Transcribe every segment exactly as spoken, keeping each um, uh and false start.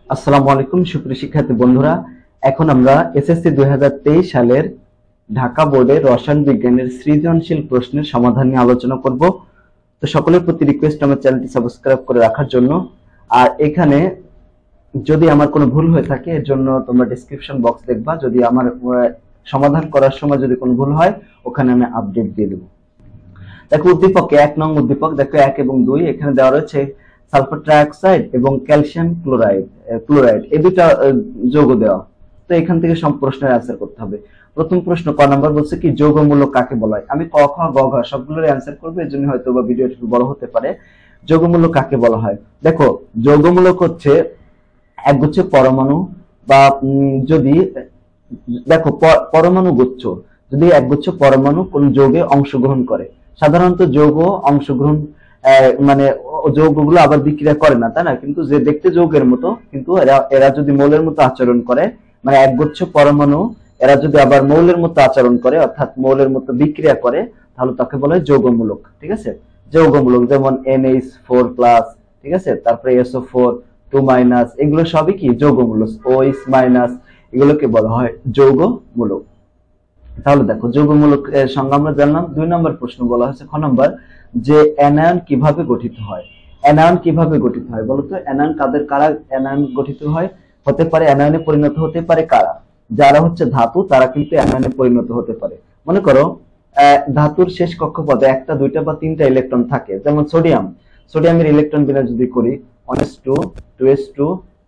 আসসালামু আলাইকুম সুপ্রিয় শিক্ষার্থী বন্ধুরা, এখন আমরা এসএসসি দুই হাজার তেইশ সালের ঢাকা বোর্ডের রসায়ন বিজ্ঞানের সৃজনশীল প্রশ্নের সমাধান নিয়ে আলোচনা করব। তো সকলের প্রতি রিকোয়েস্ট আমার চ্যানেলটি সাবস্ক্রাইব করে রাখার জন্য। আর এখানে যদি আমার কোনো ভুল হয়ে থাকে এর জন্য তোমরা ডেসক্রিপশন বক্স দেখবা, যদি আমার সমাধান করার সময় যদি কোনো ভুল হয় ওখানে আমি আপডেট দিয়ে দেব। দেখো উদ্দীপকে এক নং উদ্দীপক দেখো এক এবং দুই এখানে দেওয়া রয়েছে সালফার ট্রাইঅক্সাইড এবং ক্যালসিয়াম ক্লোরাইড ক্লোরাইড এই দুটো যৌগ দেওয়া। তো এখান থেকে সব প্রশ্নের অ্যান্সার করতে হবে। প্রথম প্রশ্ন ক নাম্বার বলছে কি যৌগমূলক কাকে বলা হয়। আমি ক খ গ ঘ সবগুলোর অ্যান্সার করব, এর জন্য হয়তো বা ভিডিওটি একটু বড় হতে পারে। যৌগমূলক কাকে বলা হয়, দেখো যৌগমূলক হচ্ছে একগুচ্ছ পরমাণু বা যদি দেখো পরমাণু গুচ্ছ যদি একগুচ্ছ পরমাণু কোন যৌগে অংশগ্রহণ করে। সাধারণত যৌগ অংশগ্রহণ মানে যৌগগুলো আবার বিক্রিয়া করে না, তাই না, কিন্তু যে দেখতে যৌগের মতো কিন্তু এরা এরা যদি মৌলের মতো আচরণ করে, মানে একগুচ্ছ পরমাণু এরা যদি আবার মৌলের মতো আচরণ করে অর্থাৎ মৌলের মতো বিক্রিয়া করে, তাহলে তাকে বলা হয় যৌগমূলক। ঠিক আছে, যৌগমূলক যেমন এন এইচ ফোর প্লাস, ঠিক আছে, তারপরে S O four two minus, এগুলো সবই কি যৌগমূলক। ও এইচ মাইনাস এগুলোকে বলা হয় যৌগমূলক। তাহলে দেখো যৌগমূলক সংজ্ঞা আমরা জানলাম। দুই নম্বর প্রশ্ন বলা হয়েছে খ নম্বর যে অ্যানায়ন কিভাবে গঠিত হয়। অ্যানায়ন কিভাবে গঠিত হয় বলতো, অ্যানায়ন কাদের কারা অ্যানায়ন গঠিত হয়, হতে পারে অ্যানায়নে পরিণত হতে পারে কারা, যারা হচ্ছে ধাতু তারা কিন্তু অ্যানায়নে পরিণত হতে পারে। মনে করো ধাতুর শেষ কক্ষপথে একটা দুইটা বা তিনটা ইলেকট্রন থাকে, যেমন সোডিয়াম, সোডিয়ামের ইলেকট্রন বিন্যাস যদি করি one S two two S two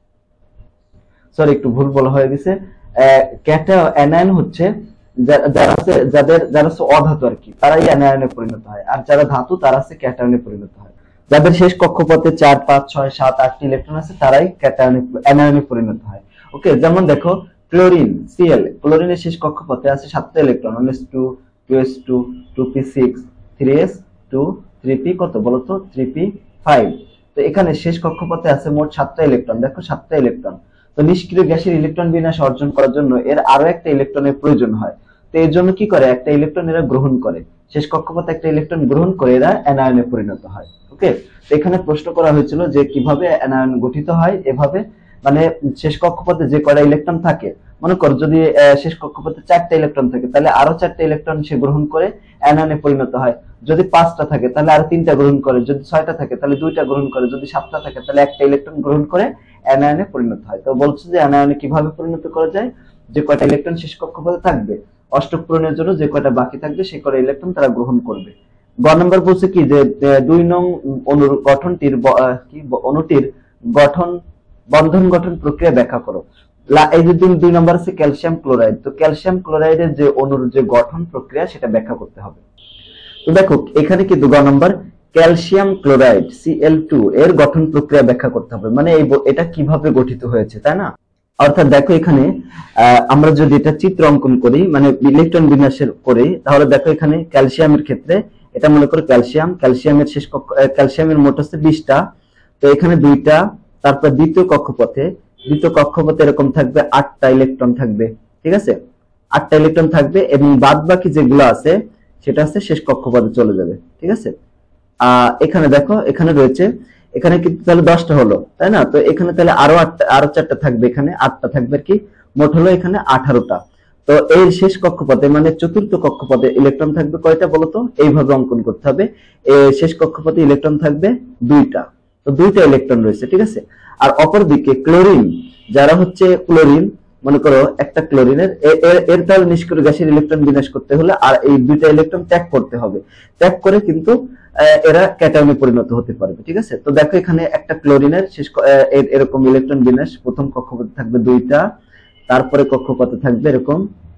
sorry একটু ভুল বলা হয়ে গেছে। ক্যাটা অ্যানায়ন হচ্ছে যারা আছে যাদের যারা হচ্ছে অধাতু আর কি, তারাই অ্যানায়নে পরিণত হয়, আর যারা ধাতু তারা হচ্ছে ক্যাটায়নে পরিণত হয়। যাদের শেষ কক্ষপথে চার পাঁচ ছয় সাত আটটি ইলেকট্রন আছে তারাই ক্যাটায়নে অ্যানায়নে পরিণত হয়। ওকে, যেমন দেখো ক্লোরিন সিএল, ক্লোরিনের শেষ কক্ষপথে আছে সাতটা electron, one S two two S two two P six three S two three P কত বলতো থ্রি পি ফাইভ। তো এখানে শেষ কক্ষপথে আছে মোট সাতটা ইলেকট্রন, দেখো সাতটা ইলেকট্রন। তো নিষ্ক্রিয় গ্যাসের ইলেকট্রন বিন্যাস অর্জন করার জন্য এর আরো একটা ইলেকট্রনের প্রয়োজন হয়। তো এর জন্য কি করে, একটা ইলেকট্রন এরা গ্রহণ করে, শেষ কক্ষপথে একটা ইলেকট্রন গ্রহণ করে এরা অ্যানায়নে পরিণত হয়। ওকে, তো এখানে প্রশ্ন করা হয়েছিল যে কিভাবে অ্যানায়ন গঠিত হয়। এভাবে মানে শেষ কক্ষপথে যে কয়টা ইলেকট্রন থাকে, মনে করো যদি শেষ কক্ষপথে চারটা ইলেকট্রন থাকে তাহলে আরো চারটা ইলেকট্রন সে গ্রহণ করে অ্যানায়নে পরিণত হয়। যদি পাঁচটা থাকে তাহলে আরো তিনটা গ্রহণ করে, যদি ছয়টা থাকে তাহলে দুইটা গ্রহণ করে, যদি সাতটা থাকে তাহলে একটা ইলেকট্রন গ্রহণ করে অ্যানায়নে পরিণত হয়। তো বলছে যে অ্যানায়নে কিভাবে পরিণত করা যায়, যে কয়টা ইলেকট্রন শেষ কক্ষপথে থাকবে অষ্টক পূরণের জন্য যে কয়টা বাকি থাকবে সে কয়টা ইলেকট্রন তারা গ্রহণ করবে। গ নম্বর বলছে কি যে দুই নং অনুর গঠনটির কি অণুটির গঠন বন্ধন গঠন প্রক্রিয়া ব্যাখ্যা করো। এই যে দুই নম্বর আছে ক্যালসিয়াম ক্লোরাইড, তো ক্যালসিয়াম ক্লোরাইডের যে অণুর যে গঠন প্রক্রিয়া সেটা ব্যাখ্যা করতে হবে। তো দেখো এখানে কি গ নম্বর calcium chloride C L two এর গঠন প্রক্রিয়া ব্যাখ্যা করতে হবে, মানে এটা কিভাবে গঠিত হয়েছে, তাই না। অর্থাৎ দেখো এখানে আমরা যদি এটা চিত্র অঙ্কন করি মানে ইলেকট্রন বিন্যাসের করি, তাহলে দেখো এখানে ক্যালসিয়ামের ক্ষেত্রে এটা মনে করো ক্যালসিয়াম, ক্যালসিয়ামের শেষ কক্ষ ক্যালসিয়ামের মোট আছে বিশটা, তো এখানে দুইটা, তারপর দ্বিতীয় কক্ষপথে দ্বিতীয় কক্ষপথে এরকম থাকবে আটটা ইলেকট্রন থাকবে, ঠিক আছে, আটটা ইলেকট্রন থাকবে এবং বাদ বাকি যেগুলো আছে সেটা আছে শেষ কক্ষপথে চলে যাবে, ঠিক আছে। আহ এখানে দেখো এখানে রয়েছে, এখানে কিন্তু তাহলে দশটা হলো, তাই না, তো এখানে তাহলে আরো আটটা আরো চারটা থাকবে, এখানে আটটা থাকবে কি, মোট হলো এখানে আঠারোটা। তো এই শেষ কক্ষপথে মানে চতুর্থ কক্ষপথে ইলেকট্রন থাকবে কয়টা বলতো, এইভাবে অঙ্কন করতে হবে। শেষ কক্ষপথে ইলেকট্রন থাকবে দুইটা, তো দুইটা ইলেকট্রন রয়েছে, ঠিক আছে। আর অপরদিকে ক্লোরিন, যারা হচ্ছে ক্লোরিন মনে করো একটা ক্লোরিনের এর তাহলে নিষ্ক্রিয় গ্যাসের ইলেকট্রন বিন্যাস করতে হলে আর এই দুইটা ইলেকট্রন ত্যাগ করতে হবে, ত্যাগ করে কিন্তু এরা ক্যাটায়নে পরিণত হতে পারবে, ঠিক আছে। তো দেখো এখানে একটা ক্লোরিনের শেষ এরকম ইলেকট্রন বিন্যাস, প্রথম কক্ষপথে থাকবে দুইটা, তারপরে কক্ষপথে থাকবে এরকম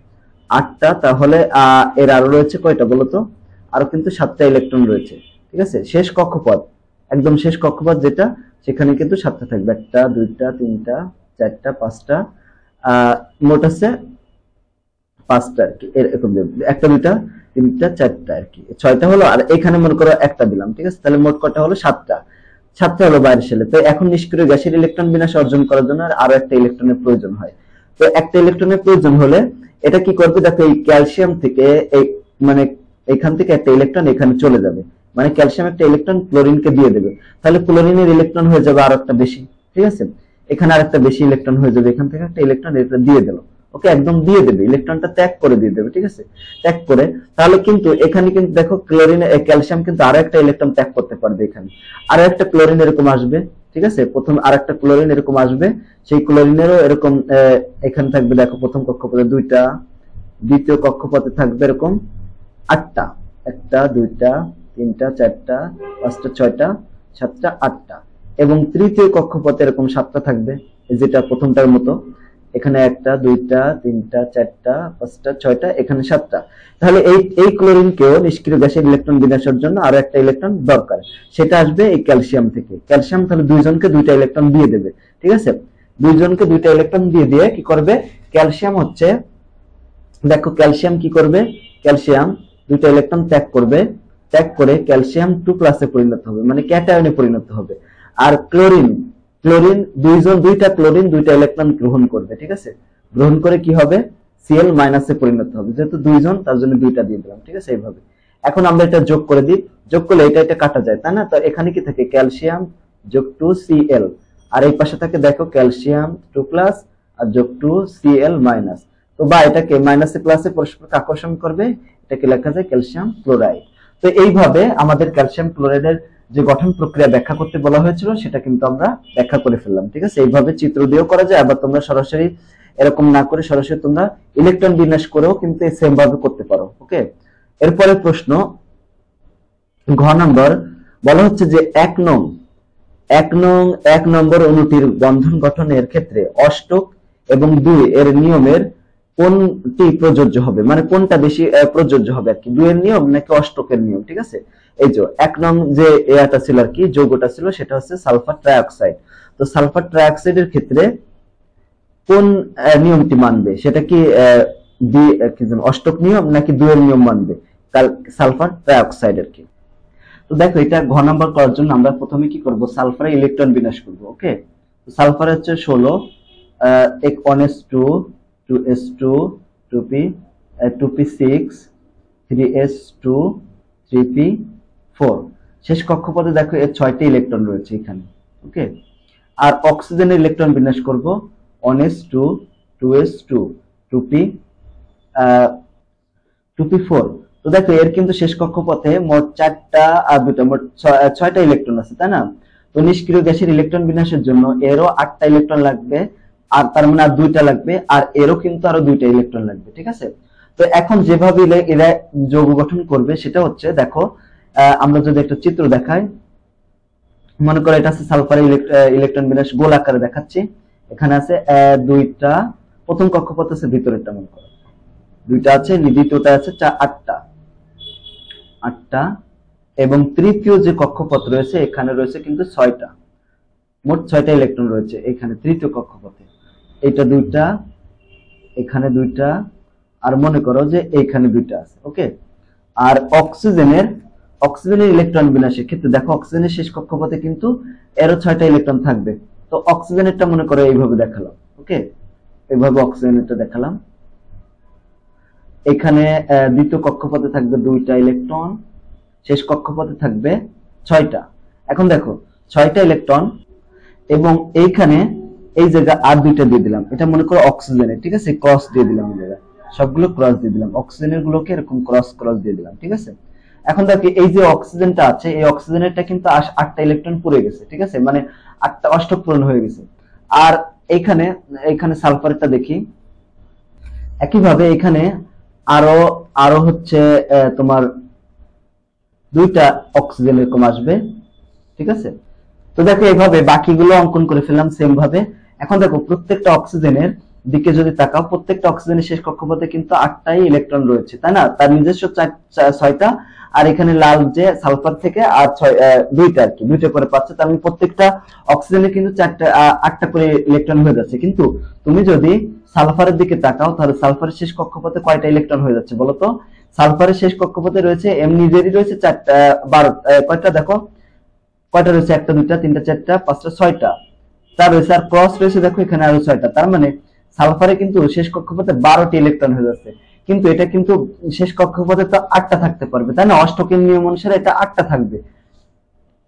আটটা, তাহলে আহ এর আরো রয়েছে কয়টা বলতো, আরো কিন্তু সাতটা ইলেকট্রন রয়েছে, ঠিক আছে। শেষ কক্ষপথ একদম শেষ কক্ষপথ যেটা সেখানে কিন্তু সাতটা থাকবে, একটা দুইটা তিনটা চারটা পাঁচটা, আহ মোট আছে পাঁচটা আর কি, এরকম একটা দুইটা তিনটা চারটা আর কি, ছয়টা হলো, আর এখানে মনে করো একটা দিলাম, ঠিক আছে, তাহলে মোট কটা হলো সাতটা, সাতটা হলো বাইরের শেলে। তো এখন নিষ্ক্রিয় গ্যাসের ইলেকট্রন বিন্যাস অর্জন করার জন্য আরো একটা ইলেকট্রনের প্রয়োজন হয়। তো একটা ইলেকট্রনের প্রয়োজন হলে এটা কি করবে, দেখো এই ক্যালসিয়াম থেকে এই মানে এখান থেকে একটা ইলেকট্রন এখানে চলে যাবে, মানে ক্যালসিয়াম একটা ইলেকট্রন ক্লোরিনকে দিয়ে দেবে, তাহলে ক্লোরিনের ইলেকট্রন হয়ে যাবে আরো একটা বেশি, ঠিক আছে। এখানে আরেকটা বেশি ইলেকট্রন হয়ে যাবে, এখান থেকে একটা ইলেকট্রন এটা দিয়ে দিল, ওকে, একদম দিয়ে দেবে, ইলেকট্রনটা ত্যাগ করে দিয়ে দেবে, ঠিক আছে, ত্যাগ করে। তাহলে কিন্তু এখানে কিন্তু দেখো ক্লোরিন ক্যালসিয়াম কিন্তু আরো একটা ইলেকট্রন ত্যাগ করতে পারবে, এখানে আরো একটা ক্লোরিন এরকম আসবে, ঠিক আছে, প্রথম আর একটা ক্লোরিন এরকম আসবে, সেই ক্লোরিনেরও এরকম এখানে থাকবে, দেখো প্রথম কক্ষপথে দুইটা, দ্বিতীয় কক্ষপথে থাকবে এরকম আটটা, একটা দুইটা তিনটা চারটা পাঁচটা ছয়টা সাতটা আটটা, এবং তৃতীয় কক্ষপথে এরকম সাতটা থাকবে, যেটা প্রথমটার মতো, এখানে একটা দুইটা তিনটা চারটা পাঁচটা ছয়টা, এখানে সাতটা। তাহলে এই এই ক্লোরিনকেও নিষ্ক্রিয় গ্যাসের ইলেকট্রন বিন্যাসের জন্য আরো একটা ইলেকট্রন দরকার, সেটা আসবে এই ক্যালসিয়াম থেকে। ক্যালসিয়াম তাহলে দুইজনকে দুইটা ইলেকট্রন দিয়ে দেবে, ঠিক আছে, দুইজনকে দুইটা ইলেকট্রন দিয়ে দিয়ে কি করবে, ক্যালসিয়াম হচ্ছে, দেখো ক্যালসিয়াম কি করবে, ক্যালসিয়াম দুইটা ইলেকট্রন ত্যাগ করবে, ত্যাগ করে ক্যালসিয়াম টু প্লাসে পরিণত হবে, মানে ক্যাটায়নে পরিণত হবে। আর ক্লোরিন ক্লোরিন দুইজন দুইটা ক্লোরিন দুইটা ইলেকট্রন গ্রহণ করবে, ঠিক আছে, গ্রহণ করে কি হবে, সিএল মাইনাসে পরিণত হবে, যেহেতু দুইজন তার জন্য দুইটা দিয়ে দিলাম, ঠিক আছে, এইভাবে। এখন আমরা এটা যোগ করে দিই, যোগ করলে এটা এটা কাটা যায়, তাই না, তো এখানে কি থাকে, ক্যালসিয়াম যোগ টু সিএল, আর এই পাশে থাকে দেখো ক্যালসিয়াম টু প্লাস আর যোগ টু সিএল মাইনাস, তো বা এটাকে মাইনাসে প্লাসে পরস্পরকে আকর্ষণ করবে, এটাকে লেখা যায় ক্যালসিয়াম ক্লোরাইড। তো এইভাবে আমাদের ক্যালসিয়াম ক্লোরাইডের যে গঠন প্রক্রিয়া ব্যাখ্যা করতে বলা হয়েছিল সেটা কিন্তু আমরা ব্যাখ্যা করে ফেললাম, ঠিক আছে, এইভাবে চিত্র দিয়েও করা যায়, আবার তোমরা সরাসরি এরকম না করে সরাসরি তোমরা ইলেকট্রন বিন্যাস করেও কিন্তু সেম ভাবে করতে পারো, ওকে। এরপরে প্রশ্ন ঘ নম্বর, বলা হচ্ছে যে এক নং এক নং এক নম্বর অণুটির বন্ধন গঠনের ক্ষেত্রে অষ্টক এবং দুই এর নিয়মের কোনটি প্রযোজ্য হবে, মানে কোনটা বেশি প্রযোজ্য হবে আর কি, দুইয়ের নিয়ম নাকি অষ্টকের নিয়ম, ঠিক আছে। এই যে এক নং যে এটা ছিল আর কি, যৌগটা ছিল সেটা হচ্ছে সালফার ট্রাইঅক্সাইড, তো সালফার ট্রাইঅক্সাইডের ক্ষেত্রে কোন নিয়মটি মানবে, সেটা কি অষ্টক নিয়ম নাকি দুইয়ের নিয়ম মানবে সালফার ট্রাইঅক্সাইডের কি। তো দেখো এটা ঘ নাম্বার করার জন্য আমরা প্রথমে কি করব, সালফারে ইলেকট্রন বিন্যাস করব, ওকে। সালফার হচ্ছে ষোলো, এক one S two, two S two, two P, two P six, three S two, three P four, শেষ কক্ষপথে দেখো এর ছয়টি ইলেকট্রন রয়েছে এখানে, ওকে। আর অক্সিজেনের ইলেকট্রন বিন্যাস করব one S two, two S two, two P, two P four, তো দেখো এর কিন্তু শেষ কক্ষপথে মোট চারটা আর দুটা, মোট ছয়টা ইলেকট্রন আছে, তাই না। তো নিষ্ক্রিয় গ্যাসের ইলেকট্রন বিন্যাসের জন্য এরও আটটা ইলেকট্রন লাগবে, আর তার মানে আর দুইটা লাগবে, আর এরও কিন্তু আরো দুইটা ইলেকট্রন লাগবে, ঠিক আছে। তো এখন যেভাবে এরা যৌগ গঠন করবে সেটা হচ্ছে, দেখো আমরা যদি একটা চিত্র দেখাই, মনে করো এটা আছে সালফারের ইলেকট্রন বিন্যাস, গোল আকারে দেখাচ্ছি, এখানে আছে দুইটা, প্রথম কক্ষপথ আছে ভিতরেরটা, মনে করো দুইটা আছে, দ্বিতীয়টা আছে আটটা আটটা এবং তৃতীয় যে কক্ষপথ রয়েছে এখানে রয়েছে কিন্তু ছয়টা, মোট ছয়টা ইলেকট্রন রয়েছে এখানে তৃতীয় কক্ষপথে, এটা দুইটা, এখানে দুইটা, আর মনে করো যে এইখানে দুইটা আছে, ওকে। আর অক্সিজেনের অক্সিজেনের ইলেকট্রন বিন্যাসের ক্ষেত্রে দেখো অক্সিজেনের শেষ কক্ষপথে কিন্তু এরও ছয়টা ইলেকট্রন থাকবে, তো অক্সিজেনেরটা মনে করো এইভাবে দেখালাম, ওকে, এইভাবে অক্সিজেনেরটা দেখালাম, এখানে দ্বিতীয় কক্ষপথে থাকবে দুইটা ইলেকট্রন, শেষ কক্ষপথে থাকবে ছয়টা। এখন দেখো ছয়টা ইলেকট্রন এবং এইখানে এই জায়গা আর দুইটা দিয়ে দিলাম, এটা মনে করো অক্সিজেনের, ঠিক আছে, ক্রস দিয়ে দিলাম, এই জায়গায় সবগুলো ক্রস দিয়ে দিলাম, অক্সিজেনের গুলোকে এরকম ক্রস ক্রস দিয়ে দিলাম, ঠিক আছে। এখন দেখো এই যে অক্সিজেনটা আছে, এই অক্সিজেনেরটা কিন্তু আটটা ইলেকট্রন পুড়ে গেছে, ঠিক আছে, মানে আটটা অষ্টক পূরণ হয়ে গেছে। আর এইখানে এখানে সালফারটা দেখি, একইভাবে এখানে আরো আরো হচ্ছে তোমার দুইটা অক্সিজেন এরকম আসবে, ঠিক আছে। তো দেখো এইভাবে বাকিগুলো অঙ্কন করে ফেললাম সেম ভাবে। এখন দেখো প্রত্যেকটা অক্সিজেনের দিকে যদি তাকাও, প্রত্যেকটা অক্সিজেনের শেষ কক্ষপথে কিন্তু আটটাই ইলেকট্রন রয়েছে, তাই না, তার নিজস্ব ছয়টা, আর এখানে লাল যে সালফার থেকে আর ছয় দুইটা আর কি, দুইটা করে পাচ্ছে, তার মানে প্রত্যেকটা অক্সিজেনের কিন্তু চারটা আটটা করে ইলেকট্রন হয়ে যাচ্ছে। কিন্তু তুমি যদি সালফারের দিকে তাকাও তাহলে সালফারের শেষ কক্ষপথে কয়টা ইলেকট্রন হয়ে যাচ্ছে বলো তো, সালফারের শেষ কক্ষপথে রয়েছে এম নিজেরই রয়েছে চারটা, বারো, কয়টা দেখো কয়টা রয়েছে, একটা দুইটা তিনটা চারটা পাঁচটা ছয়টা, তার রয়েছে আর ক্রস রয়েছে দেখো এখানে আরো ছয়টা, তার মানে সালফারে কিন্তু শেষ কক্ষপথে বারোটি ইলেকট্রন হয়ে যাচ্ছে। কিন্তু এটা কিন্তু শেষ কক্ষপথে তো আটটা থাকতে পারবে, তাই না, অষ্টকের নিয়ম অনুসারে এটা আটটা থাকবে।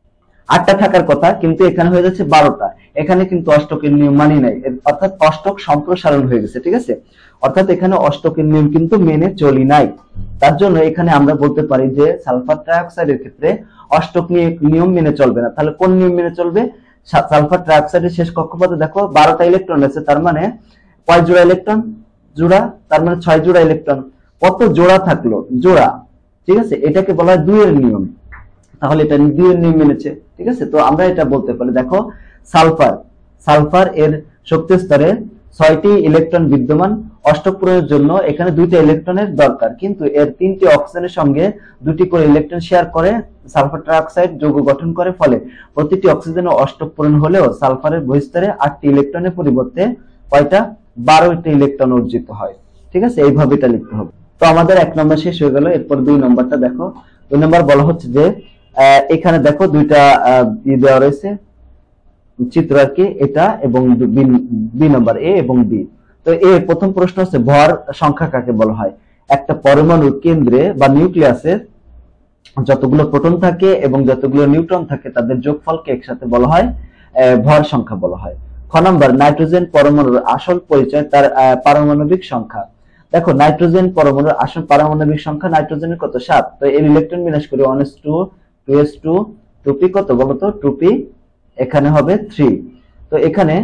আটটা থাকার কথা, কিন্তু এখানে হয়ে যাচ্ছে বারোটা। এখানে কিন্তু অষ্টকের নিয়ম মানি নাই, অর্থাৎ অষ্টক সম্প্রসারণ হয়ে গেছে, ঠিক আছে। অর্থাৎ এখানে অষ্টকের নিয়ম কিন্তু মেনে চলি নাই। তার জন্য এখানে আমরা বলতে পারি যে সালফার ট্রাইঅক্সাইডের ক্ষেত্রে অষ্টক নিয়ম মেনে চলবে না। তাহলে কোন নিয়ম মেনে চলবে? সালফার ট্রাইঅক্সাইডের শেষ কক্ষপথে দেখো বারোটা ইলেকট্রন আছে, তার মানে কয় জোড়া ইলেকট্রন? জোড়া, তার মানে ছয় জোড়া ইলেকট্রন। কত জোড়া থাকলো? জোড়া, ঠিক আছে। এটাকে বলা হয় দুইয়ের নিয়ম, তাহলে এটা দুইয়ের নিয়ম মেনেছে, ঠিক আছে। তো আমরা এটা বলতে পারি, দেখো সালফার সালফার এর শক্তি স্তরে ছয়টি ইলেকট্রন বিদ্যমান, অষ্টক পূরণের জন্য এখানে দুইটা ইলেকট্রনের দরকার, কিন্তু এর তিনটি অক্সিজেনের সঙ্গে দুটি করে ইলেকট্রন শেয়ার করে সালফার ট্রাইঅক্সাইড যৌগ গঠন করে, ফলে প্রতিটি অক্সিজেন অষ্টক পূরণ হলেও সালফারের বহিঃস্তরে আটটি ইলেকট্রনের পরিবর্তে কয়টা? বারোটি ইলেকট্রন অর্জিত হয়, ঠিক আছে। এইভাবে এটা লিখতে হবে। তো আমাদের এক নম্বর শেষ হয়ে গেল। এরপর দুই নম্বরটা দেখো। দুই নম্বর বলা হচ্ছে যে এখানে দেখো দুইটা ই দেওয়া রয়েছে চিত্র আর কি, এটা এবং বি নম্বর, এ এবং বি। তো এ প্রথম প্রশ্ন হচ্ছে ভর সংখ্যা কাকে বলা হয়? একটা পরমাণুর কেন্দ্রে বা নিউক্লিয়াসে যতগুলো প্রোটন থাকে এবং যতগুলো নিউট্রন থাকে তাদের যোগফলকে একসাথে বলা হয় ভর সংখ্যা বলা হয়। খ নম্বর, নাইট্রোজেন পরমাণুর আসল পরিচয় তার পারমাণবিক সংখ্যা। দেখো নাইট্রোজেন পরমাণুর আসল পারমাণবিক সংখ্যা নাইট্রোজেনের কত? সাত। তো এর ইলেকট্রন বিন্যাস করি one S two, two S two, two P কত বলতো? টু পি, এখানে হবে থ্রি। তো এখানে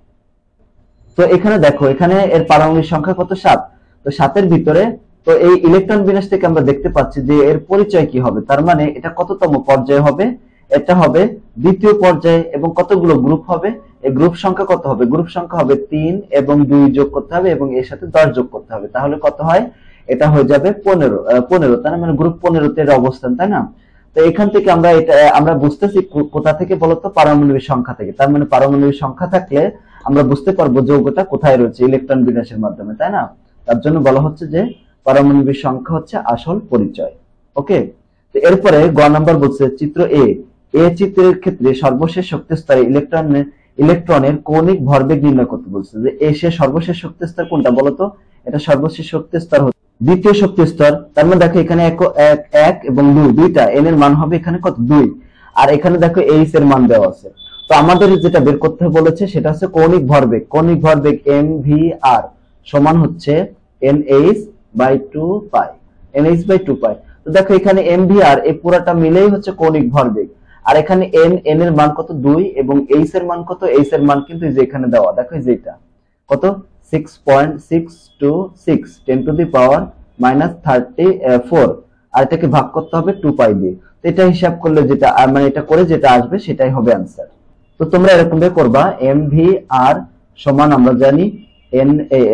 তো এখানে দেখো এখানে এর পারমাণবিক সংখ্যা কত? সাত। তো সাতের ভিতরে তো এই ইলেকট্রন বিন্যাস থেকে আমরা দেখতে পাচ্ছি যে এর পরিচয় কি হবে, তার মানে এটা কততম পর্যায়ে হবে? এটা হবে দ্বিতীয় পর্যায়ে। এবং কতগুলো গ্রুপ হবে? এই গ্রুপ সংখ্যা কত হবে? গ্রুপ সংখ্যা হবে তিন এবং দুই যোগ করতে হবে এবং এর সাথে দশ যোগ করতে হবে, তাহলে কত হয়? এটা হয়ে যাবে পনেরো। পনেরো, তার মানে গ্রুপ পনেরোতে এর অবস্থান, তাই না? তো এখান থেকে আমরা এটা আমরা বুঝতেছি কোথা থেকে বলতো? পারমাণবিক সংখ্যা থেকে। তার মানে পারমাণবিক সংখ্যা থাকলে আমরা বুঝতে পারবো যৌগটা কোথায় রয়েছে, ইলেকট্রন বিন্যাসের মাধ্যমে, তাই না? তার জন্য বলা হচ্ছে যে পারমাণবিক সংখ্যা হচ্ছে আসল পরিচয়। ওকে। তো এরপরে গ নাম্বার বলছে চিত্র এ। এ চিত্রের ক্ষেত্রে সর্বশেষ শক্তি স্তরে ইলেকট্রনের ইলেকট্রনের কৌণিক ভরবেগ নির্ণয় করতে বলছে। যে এ সে সর্বশেষ শক্তি স্তর কোনটা বলতো? এটা সর্বশেষ শক্তি স্তর হচ্ছে দ্বিতীয় শক্তি স্তর। তার মানে দেখো এখানে এক এক এবং দুই, দুইটা এন এর মান হবে এখানে কত? দুই। আর এখানে দেখো এইচ এর মান দেওয়া আছে। তো আমাদের যেটা বের করতে বলেছে সেটা হচ্ছে কৌণিক ভরবেগ। কৌণিক ভরবেগ এম ভি আর সমান হচ্ছে N H by two pi, N H by two pi. তো দেখো এখানে এম ভি আর এই পুরাটা মিলেই হচ্ছে কৌণিক ভরবেগ। আর এখানে এন এন এর মান কত? দুই এবং এইচ এর মান কত? এইচ এর মান কিন্তু যে এখানে দেওয়া, দেখো যেটা কত? Six point six two six ten to the power minus thirty four. আর এটাকে ভাগ করতে হবে টু পাই দিয়ে। তো এটা হিসাব করলে যেটা মানে এটা করে যেটা আসবে সেটাই হবে আনসার। তো তোমরা এরকম ভাবে করবা, এম ভি আর সমান আমরা জানি N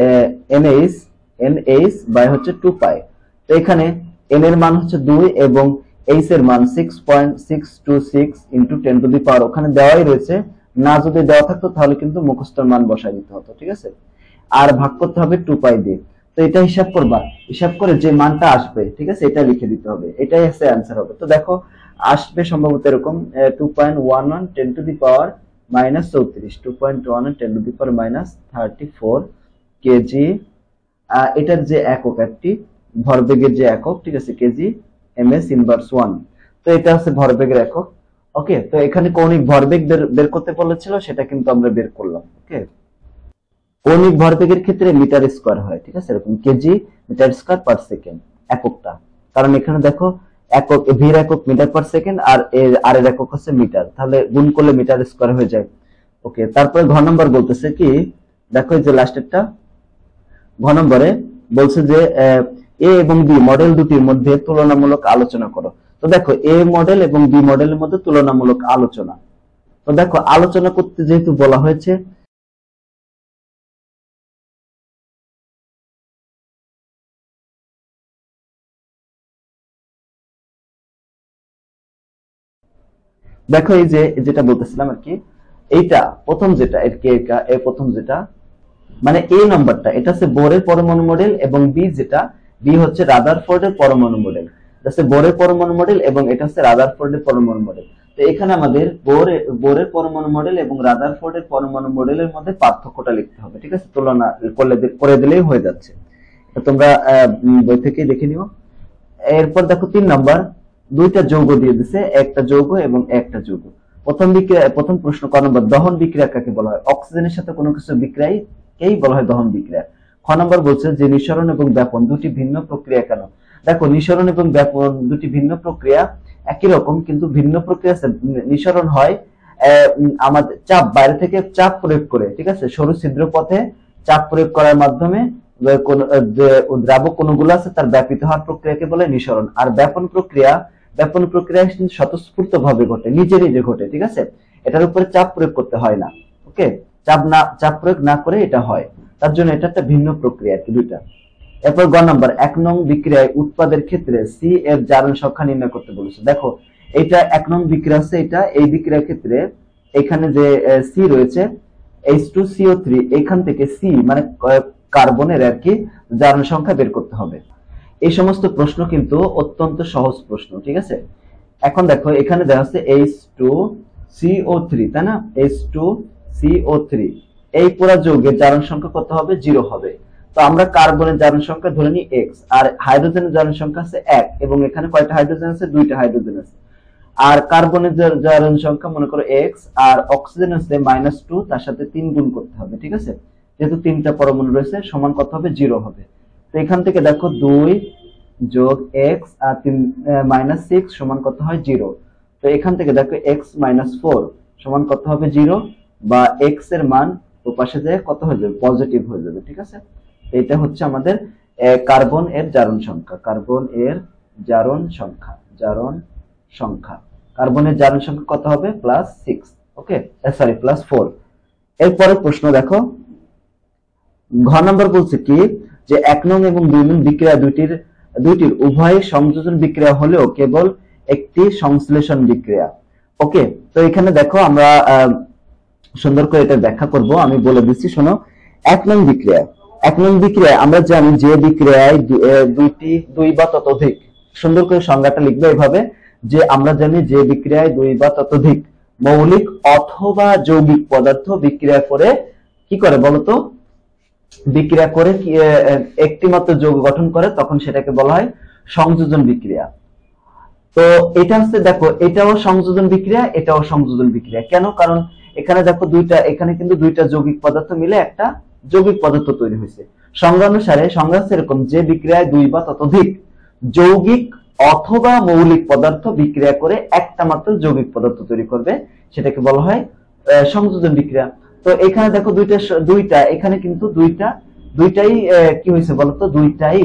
N H N H by হচ্ছে টু পাই। তো এখানে এন এর মান হচ্ছে দুই এবং এইচ এর মান six point six two six into ten to the power, ওখানে দেওয়াই রয়েছে, না যদি দেওয়া থাকতো তাহলে কিন্তু মুখস্থর মান বসাই দিতে হতো, ঠিক আছে। আর ভাগ করতে হবে টু পাই দিয়ে। তো এটা হিসাব করবা, হিসাব করে যে মানটা আসবে, ঠিক আছে, এটা লিখে দিতে হবে, এটাই হচ্ছে অ্যান্সার হবে। তো দেখো আসবে সম্ভবত এরকম two point one one ten to the power minus চৌত্রিশ, two point one one ten to the power minus thirty four kg. এটার যে একক একটি ভরবেগের যে একক, ঠিক আছে, kg M S inverse one. তো এটা হচ্ছে ভরবেগের একক। ওকে। তো এখানে কৌণিক ভরবেগ বের করতে বলেছিল, সেটা কিন্তু আমরা বের করলাম। ওকে। কৌণিক ভরবেগের ক্ষেত্রে মিটার স্কয়ার হয়, ঠিক আছে, এরকম kg metre square per second এককটা, কারণ এখানে দেখো একক ভির একক মিটার পার সেকেন্ড আর এর আর এর একক হচ্ছে মিটার, তাহলে গুণ করলে মিটার স্কয়ার হয়ে যায়। ওকে। তারপরে ঘ নম্বর বলতেছে কি, দেখো এই যে লাস্টেরটা ঘ নম্বরে বলছে যে এ এবং বি মডেল দুটির মধ্যে তুলনামূলক আলোচনা করো। তো দেখো এ মডেল এবং বি মডেলের মধ্যে তুলনামূলক আলোচনা। তো দেখো আলোচনা করতে যেহেতু বলা হয়েছে, দেখো এই যে যেটা বলতেছিলাম আর কি, এইটা প্রথম যেটা এর কে এর প্রথম যেটা মানে এ নাম্বারটা, এটা হচ্ছে বোরের পরমাণু মডেল এবং বি যেটা বি হচ্ছে রাদারফোর্ডের পরমাণু মডেল। এটা হচ্ছে বোরের পরমাণু মডেল এবং এটা হচ্ছে রাদারফোর্ডের পরমাণু মডেল। তো এখানে আমাদের বোরে বোরের পরমাণু মডেল এবং রাদারফোর্ডের পরমাণু মডেলের মধ্যে পার্থক্যটা লিখতে হবে, ঠিক আছে, তুলনা করলে করে দিলেই হয়ে যাচ্ছে। তোমরা বই থেকে দেখে নিও। এরপর দেখো তিন নাম্বার, দুইটা যৌগ দিয়ে দিছে, একটা যৌগ এবং একটা যৌগ। প্রথম বিক্রিয়া প্রথম প্রশ্ন ক নম্বর, দহন বিক্রিয়া কাকে বলা হয়? অক্সিজেনের সাথে কোনো কিছু বিক্রিয়াকেই বলা হয় দহন বিক্রিয়া। খ নম্বর বলছে যে নিঃসরণ এবং ব্যাপন দুটি ভিন্ন প্রক্রিয়া কেন? দেখো, নিঃসরণ এবং ব্যাপন দুটি ভিন্ন প্রক্রিয়া, একই রকম কিন্তু ভিন্ন প্রক্রিয়া। নিঃসরণ হয় আমাদের চাপ, বাইরে থেকে চাপ প্রয়োগ করে, ঠিক আছে, সরু ছিদ্র পথে চাপ প্রয়োগ করার মাধ্যমে যে দ্রাবক কণাগুলো আছে তার ব্যাপিত হওয়ার প্রক্রিয়াকে বলে নিঃসরণ। আর ব্যাপন প্রক্রিয়া, ব্যাপন প্রক্রিয়া স্বতঃস্ফূর্ত ভাবে ঘটে, নিজে নিজে ঘটে, ঠিক আছে, এটার উপরে চাপ প্রয়োগ করতে হয় না। ওকে, চাপ না চাপ প্রয়োগ না করে এটা হয়, তার জন্য এটা একটা ভিন্ন প্রক্রিয়া আর কি, দুইটা। এরপর গ নম্বর, এক নং বিক্রিয়ায় উৎপাদের ক্ষেত্রে সি এর জারণ সংখ্যা নির্ণয় করতে বলেছে। দেখো, এটা এক নং বিক্রিয়া আছে, এটা এই বিক্রিয়ার ক্ষেত্রে এখানে যে সি রয়েছে H two C O three, এখান থেকে সি মানে কার্বনের আর কি জারণ সংখ্যা বের করতে হবে। এই সমস্ত প্রশ্ন কিন্তু অত্যন্ত সহজ প্রশ্ন, ঠিক আছে। এখন দেখো, এখানে দেওয়া আছে H two C O three, তাই না, H two C O three, এই পুরা যৌগের জারণ সংখ্যা কত হবে? জিরো হবে। তো আমরা কার্বনের জারণ সংখ্যা ধরে নিই এক্স, আর হাইড্রোজেনের জারণ সংখ্যা আছে এক, এবং এখানে কয়টা হাইড্রোজেন আছে? দুইটা হাইড্রোজেন আছে। আর কার্বনের জারণ সংখ্যা মনে করো এক্স, আর অক্সিজেন আছে মাইনাস টু, তার সাথে তিন গুণ করতে হবে, ঠিক আছে, যেহেতু তিনটা পরমাণু রয়েছে, সমান কত হবে? জিরো হবে। তো এখান থেকে দেখো দুই যোগ এক্স আর তিন মাইনাস সিক্স সমান কত হয়? জিরো। তো এখান থেকে দেখো এক্স মাইনাস ফোর সমান কত হবে? জিরো, বা এক্স এর মান ও পাশে যায় কত হয়ে যাবে? পজিটিভ হয়ে যাবে, ঠিক আছে। এটা হচ্ছে আমাদের কার্বন এর জারণ সংখ্যা, কার্বন এর জারণ সংখ্যা, জারণ সংখ্যা কার্বনের জারণ সংখ্যা কত হবে? Plus six. Okay, sorry plus four. এরপরে প্রশ্ন দেখো, ঘ নম্বর বলছে কি যে এক নং এবং দুই নং বিক্রিয়া দুইটির দুইটির উভয় সংযোজন বিক্রিয়া হলেও কেবল একটি সংশ্লেষণ বিক্রিয়া। ওকে, তো এখানে দেখো আমরা সুন্দর করে এটা ব্যাখ্যা করব, আমি বলে দিচ্ছি, শোনো। এক নং বিক্রিয়া, এক নং বিক্রিয়া আমরা জানি যে বিক্রিয়ায় দুইটি দুই বা ততোধিক, সুন্দর করে সংজ্ঞাটা লিখবে এভাবে যে আমরা জানি যে বিক্রিয়ায় দুই বা ততোধিক মৌলিক অথবা যৌগিক পদার্থ বিক্রিয়া করে কি করে বলতো? বিক্রিয়া করে একটি মাত্র যৌগ গঠন করে, তখন সেটাকে বলা হয় সংযোজন বিক্রিয়া। তো এটা হচ্ছে, দেখো, এটাও সংযোজন বিক্রিয়া, এটাও সংযোজন বিক্রিয়া। কেন? কারণ এখানে দেখো দুইটা, এখানে কিন্তু দুইটা যৌগিক পদার্থ মিলে একটা যৌগিক পদার্থ তৈরি হয়েছে। সংজ্ঞা অনুসারে সংজ্ঞা এরকম যে বিক্রিয়ায় দুই বা ততোধিক যৌগিক অথবা মৌলিক পদার্থ বিক্রিয়া করে একটা মাত্র যৌগিক পদার্থ তৈরি করবে, সেটাকে বলা হয় সংযোজন বিক্রিয়া। তো এখানে দেখো দুইটা দুইটা এখানে কিন্তু দুইটা দুইটাই কি হয়েছে বলতো? দুইটাই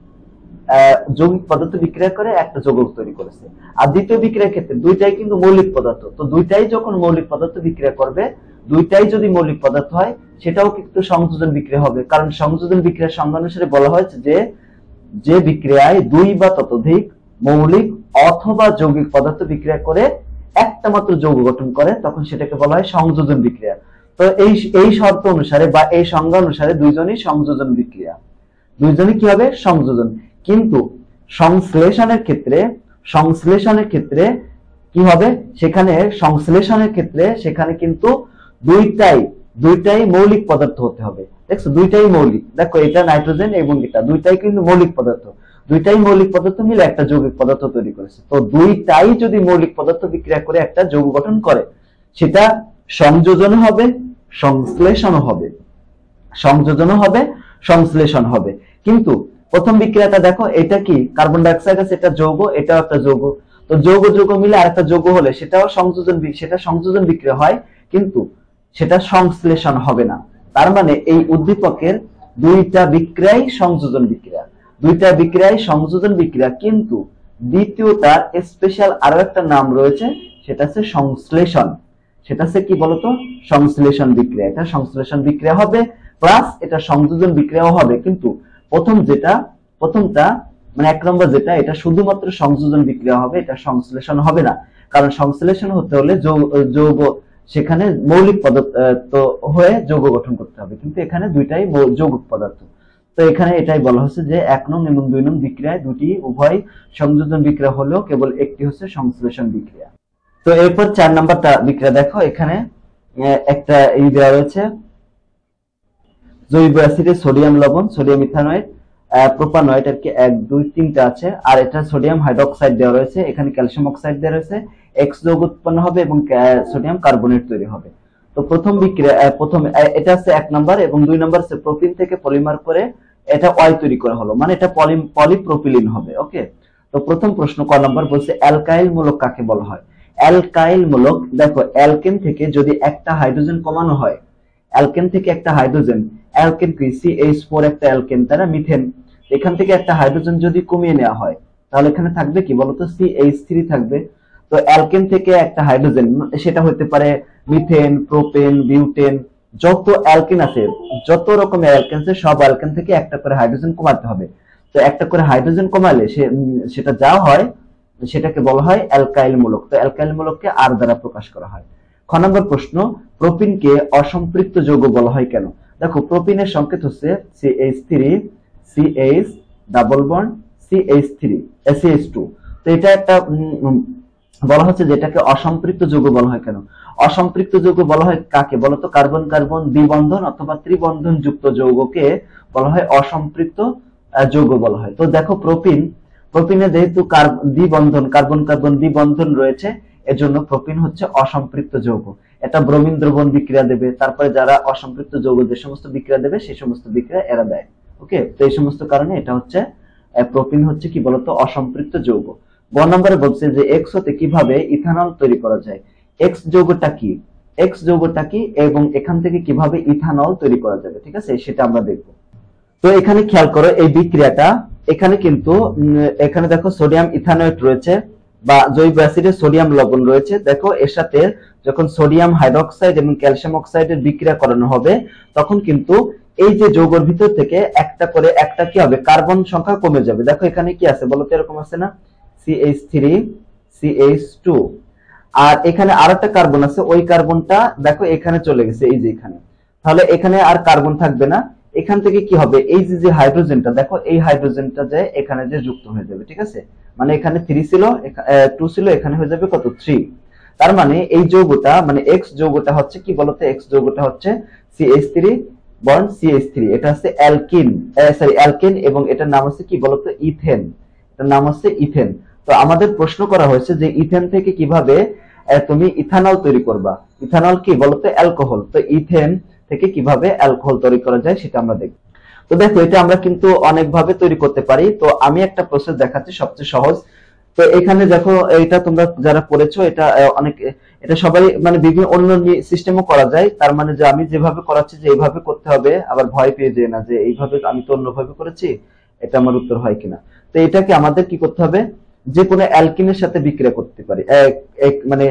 যৌগিক পদার্থ বিক্রিয়া করে একটা যৌগ তৈরি করেছে। আর দ্বিতীয় বিক্রিয়ার ক্ষেত্রে দুইটাই কিন্তু মৌলিক পদার্থ। তো দুইটাই যখন মৌলিক পদার্থ বিক্রিয়া করবে, দুইটাই যদি মৌলিক পদার্থ হয়, সেটাও কিন্তু সংযোজন বিক্রিয়া হবে। কারণ সংযোজন বিক্রিয়ার সংজ্ঞা অনুসারে বলা হয়েছে যে যে বিক্রিয়ায় দুই বা ততোধিক মৌলিক অথবা যৌগিক পদার্থ বিক্রিয়া করে একটা মাত্র যৌগ গঠন করে, তখন সেটাকে বলা হয় সংযোজন বিক্রিয়া। তো এই এই শর্ত অনুসারে বা এই সংজ্ঞা অনুসারে দুইজনই সংযোজন বিক্রিয়া, দুইজনই কি হবে? সংযোজন। কিন্তু সংশ্লেষণের ক্ষেত্রে সংশ্লেষণের ক্ষেত্রে কি হবে? সেখানে সংশ্লেষণের ক্ষেত্রে সেখানে কিন্তু দুইটাই দুইটাই মৌলিক পদার্থ হতে হবে। দেখছো, দুইটাই মৌলিক। দেখো, এটা নাইট্রোজেন এবং এটা দুইটাই কিন্তু মৌলিক পদার্থ, দুইটাই মৌলিক পদার্থ মিলে একটা যৌগিক পদার্থ তৈরি করেছে। তো দুইটাই যদি মৌলিক পদার্থ বিক্রিয়া করে একটা যৌগ গঠন করে, সেটা সংযোজন হবে, সংশ্লেষণ হবে, সংযোজন হবে, সংশ্লেষণ হবে। কিন্তু প্রথম বিক্রিয়াটা দেখো, এটা কি কার্বন ডাই অক্সাইড আছে, এটা যৌগ, এটাও একটা যৌগ। তো যৌগ যৌগ মিলে আরেকটা যৌগ হলে সেটাও সংযোজন, সেটা সংযোজন বিক্রিয়া হয়, কিন্তু সেটা সংশ্লেষণ হবে না। তার মানে এই উদ্দীপকের দুইটা বিক্রিয়াই সংযোজন বিক্রিয়া, দুইটা বিক্রিয়াই সংযোজন বিক্রিয়া। কিন্তু দ্বিতীয়টার স্পেশাল আরো একটা নাম রয়েছে, সেটা হচ্ছে সংশ্লেষণ। সেটা হচ্ছে কি বলতো? সংশ্লেষণ বিক্রিয়া। এটা সংশ্লেষণ বিক্রিয়া হবে, প্লাস এটা সংযোজন বিক্রিয়াও হবে। কিন্তু প্রথম যেটা প্রথমটা মানে এক নম্বর যেটা, এটা শুধুমাত্র সংযোজন বিক্রিয়া হবে, এটা সংশ্লেষণ হবে না। কারণ সংশ্লেষণ হতে হলে যৌগ সেখানে মৌলিক পদার্থ হয়ে যৌগ গঠন করতে হবে, কিন্তু এখানে দুইটাই যৌগিক পদার্থ। তো এখানে এটাই বলা হচ্ছে যে এক নং এবং দুই নং বিক্রিয়ায় দুটি উভয় সংযোজন বিক্রিয়া হলেও কেবল একটি হচ্ছে সংশ্লেষণ বিক্রিয়া। তো এরপর চার নাম্বারটা বিক্রিয়া দেখো, এখানে একটা এই দেওয়া রয়েছে, জৈব অ্যাসিডে সোডিয়াম লবণ, সোডিয়াম ইথানয়েড, প্রোপানয়েড আর কি এক দুই তিনটা আছে, আর এটা সোডিয়াম হাইড্রোক্সাইড দেওয়া রয়েছে, এখানে ক্যালসিয়াম অক্সাইড দেওয়া রয়েছে, এক্স যৌগ উৎপন্ন হবে এবং সোডিয়াম কার্বনেট তৈরি হবে। তো প্রথম বিক্রিয়া প্রথম এটা হচ্ছে এক নাম্বার, এবং দুই নাম্বার হচ্ছে প্রোপিন থেকে পলিমার করে এটা ওয়াই তৈরি করা হলো, মানে এটা পলি পলিপ্রোপিলিন হবে। ওকে, তো প্রথম প্রশ্ন ক নাম্বার বলছে অ্যালকাইল মূলক কাকে বলা হয়। অ্যালকাইল মূলক, দেখো অ্যালকেন থেকে যদি একটা হাইড্রোজেন কমানো হয়, অ্যালকেন থেকে একটা হাইড্রোজেন, অ্যালকেন কি সি এইচ ফোর একটা অ্যালকেন, তারা মিথেন, এখান থেকে একটা হাইড্রোজেন যদি কমিয়ে নেওয়া হয় তাহলে এখানে থাকবে কি বলতো সি এইচ থ্রি থাকবে। তো অ্যালকেন থেকে একটা হাইড্রোজেন, সেটা হতে পারে মিথেন, প্রোপেন, বিউটেন, যত অ্যালকেন আছে, যত রকমের অ্যালকেন আছে সব অ্যালকেন থেকে একটা করে হাইড্রোজেন কমাতে হবে। তো একটা করে হাইড্রোজেন কমালে সে সেটা যা হয় সেটাকে বলা হয় অ্যালকাইল মূলক। তো অ্যালকাইল মূলককে আর দ্বারা প্রকাশ করা হয়। খ নম্বর প্রশ্ন, প্রোপিনকে অসম্পৃক্ত যৌগ বলা হয় কেন। দেখো প্রোপিনের সংকেত হচ্ছে C H three, C H double bond, C H three, C H two. তো এটা একটা বলা হচ্ছে যেটাকে অসম্পৃক্ত যৌগ বলা হয় কেন। অসম্পৃক্ত যৌগ বলা হয় কাকে বলতো, কার্বন কার্বন দ্বিবন্ধন অথবা ত্রিবন্ধন যুক্ত যৌগকে বলা হয় অসম্পৃক্ত যৌগ বলা হয়। তো দেখো প্রোপিন, প্রোপিনে যেহেতু দ্বিবন্ধন, কার্বন কার্বন দ্বিবন্ধন রয়েছে, এজন্য প্রোপিন হচ্ছে অসম্পৃক্ত যৌগ। এটা ব্রোমিন দ্রবণ বিক্রিয়া দেবে, তারপরে যারা অসম্পৃক্ত যৌগ যে সমস্ত বিক্রিয়া দেবে সেই সমস্ত বিক্রিয়া এরা দেয়। ওকে, তো এই সমস্ত কারণে এটা হচ্ছে প্রোপিন হচ্ছে কি বলতো অসম্পৃক্ত যৌগ। গ নম্বরে বলছে যে এক্স হতে কিভাবে ইথানল তৈরি করা যায়। এক্স যৌগটা কি, এক্স যৌগটা কি এবং এখান থেকে কিভাবে ইথানল তৈরি করা যাবে, ঠিক আছে, সেটা আমরা দেখব। তো এখানে খেয়াল করো এই বিক্রিয়াটা, এখানে কিন্তু এখানে দেখো সোডিয়াম ইথানয়েট রয়েছে বা জৈব অ্যাসিডে সোডিয়াম লবণ রয়েছে। দেখো এর সাথে যখন সোডিয়াম হাইড্রোক্সাইড এবং ক্যালসিয়াম অক্সাইডের বিক্রিয়া করানো হবে তখন কিন্তু এই যে যৌগের ভিতর থেকে একটা করে একটা কি হবে, কার্বন সংখ্যা কমে যাবে। দেখো এখানে কি আছে বলতো, এরকম আছে না, C H three, C H two, আর এখানে আরেকটা কার্বন আছে, ওই কার্বনটা দেখো এখানে চলে গেছে, এই যে এখানে, তাহলে এখানে আর কার্বন থাকবে না। এখান থেকে কি হবে, এই যে যে হাইড্রোজেনটা দেখো, এই হাইড্রোজেনটা যে এখানে যে যুক্ত হয়ে যাবে, ঠিক আছে, মানে এখানে থ্রি ছিল, টু ছিল, এখানে হয়ে যাবে কত, থ্রি। তার মানে এই যৌগটা মানে এক্স যৌগটা হচ্ছে কি বলতো, এক্স যৌগটা হচ্ছে C H three bond C H three, এটা হচ্ছে অ্যালকিন, সরি অ্যালকেন, এবং এটার নাম হচ্ছে কি বলতো ইথেন, এটার নাম হচ্ছে ইথেন। তো আমাদের প্রশ্ন করা হয়েছে যে ইথেন থেকে কিভাবে তুমি ইথানল তৈরি করবা। ইথানল কি বলতো, অ্যালকোহল। তো ইথেন থেকে কিভাবে অ্যালকোহল তৈরি করা যায় সেটা আমরা দেখব। তো দেখো এটা আমরা কিন্তু অনেক ভাবে তৈরি করতে পারি। তো আমি একটা প্রসেস দেখাচ্ছি সবচেয়ে সহজ। তো এখানে দেখো এটা তোমরা যারা পড়েছো এটা অনেক, এটা সবাই মানে বিভিন্ন অন্য সিস্টেমও করা যায়। তার মানে যে আমি যেভাবে করাচ্ছি যে এইভাবে করতে হবে, আবার ভয় পেয়ে যায় না যে এইভাবে আমি তো অন্যভাবে করেছি, এটা আমার উত্তর হয় কিনা। তো এটাকে আমাদের কি করতে হবে, যে কোনো অ্যালকিনের সাথে বিক্রিয়া করতে পারি, মানে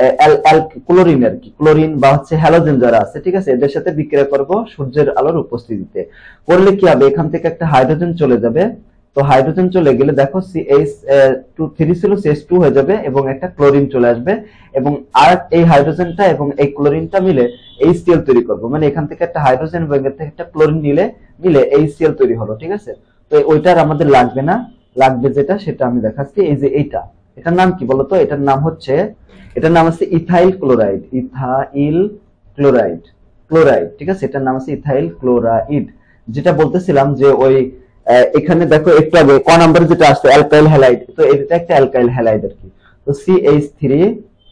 ক্লোরিন আর কি, ক্লোরিন বা হচ্ছে হ্যালোজেন যারা আছে, ঠিক আছে, এদের সাথে বিক্রিয়া করব সূর্যের আলোর উপস্থিতিতে। করলে কি হবে, এখান থেকে একটা হাইড্রোজেন চলে যাবে। তো হাইড্রোজেন চলে গেলে দেখো সি এইচ টু থ্রি ছিল সি এইচ টু হয়ে যাবে এবং একটা ক্লোরিন চলে আসবে, এবং আর এই হাইড্রোজেনটা এবং এই ক্লোরিনটা মিলে এইচ সি এল তৈরি করবো। মানে এখান থেকে একটা হাইড্রোজেন এবং এর থেকে একটা ক্লোরিন নিলে মিলে এইচ সি এল তৈরি হলো, ঠিক আছে। তো ওইটার আমাদের লাগবে না, লাগবে যেটা সেটা আমি দেখাচ্ছি। এই যে এইটা, এটার নাম কি বলতো, এটার নাম হচ্ছে এটার নাম হচ্ছে ethyl chloride, ethyl chloride, chloride, ঠিক আছে, এটার নাম হচ্ছে ইথাইল ক্লোরাইড। যেটা বলতেছিলাম যে ওই এখানে দেখো একটু আগে ক নাম্বার যেটা আসছে অ্যালকাইল হ্যালাইড, তো এটা একটা অ্যালকাইল হ্যালাইড আর কি। তো সি এইচ থ্রি,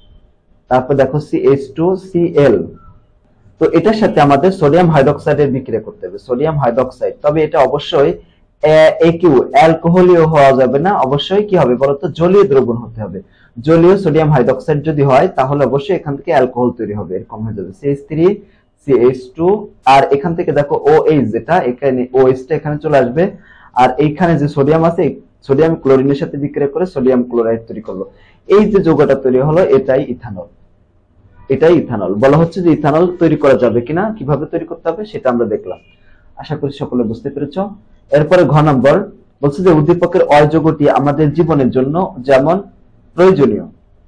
তারপর দেখো C H two, C L. তো এটার সাথে আমাদের সোডিয়াম হাইড্রোক্সাইডের বিক্রিয়া করতে হবে, সোডিয়াম হাইড্রোক্সাইড। তবে এটা অবশ্যই একিউ অ্যালকোহলীয় হওয়া যাবে না, অবশ্যই কি হবে বলতো জলীয় দ্রবণ হতে হবে। জলীয় সোডিয়াম হাইড্রোক্সাইড যদি হয় তাহলে অবশ্যই এখান থেকে অ্যালকোহল তৈরি হবে, এরকম হয়ে যাবে C H three, C H two, আর এখান থেকে দেখো OH যেটা এখানে OH টা এখানে চলে আসবে, আর এইখানে যে সোডিয়াম আছে সোডিয়াম ক্লোরিনের সাথে বিক্রিয়া করে সোডিয়াম ক্লোরাইড তৈরি করলো। এই যে যৌগটা তৈরি হলো এটাই ইথানল, এটাই ইথানল। বলা হচ্ছে যে ইথানল তৈরি করা যাবে কিনা, কিভাবে তৈরি করতে হবে সেটা আমরা দেখলাম। আশা করি সকলে বুঝতে পেরেছো। এরপরে ঘ নম্বর বলছে যে উদ্দীপকের অয় যৌগটি আমাদের জীবনের জন্য যেমন প্রয়োজনীয়,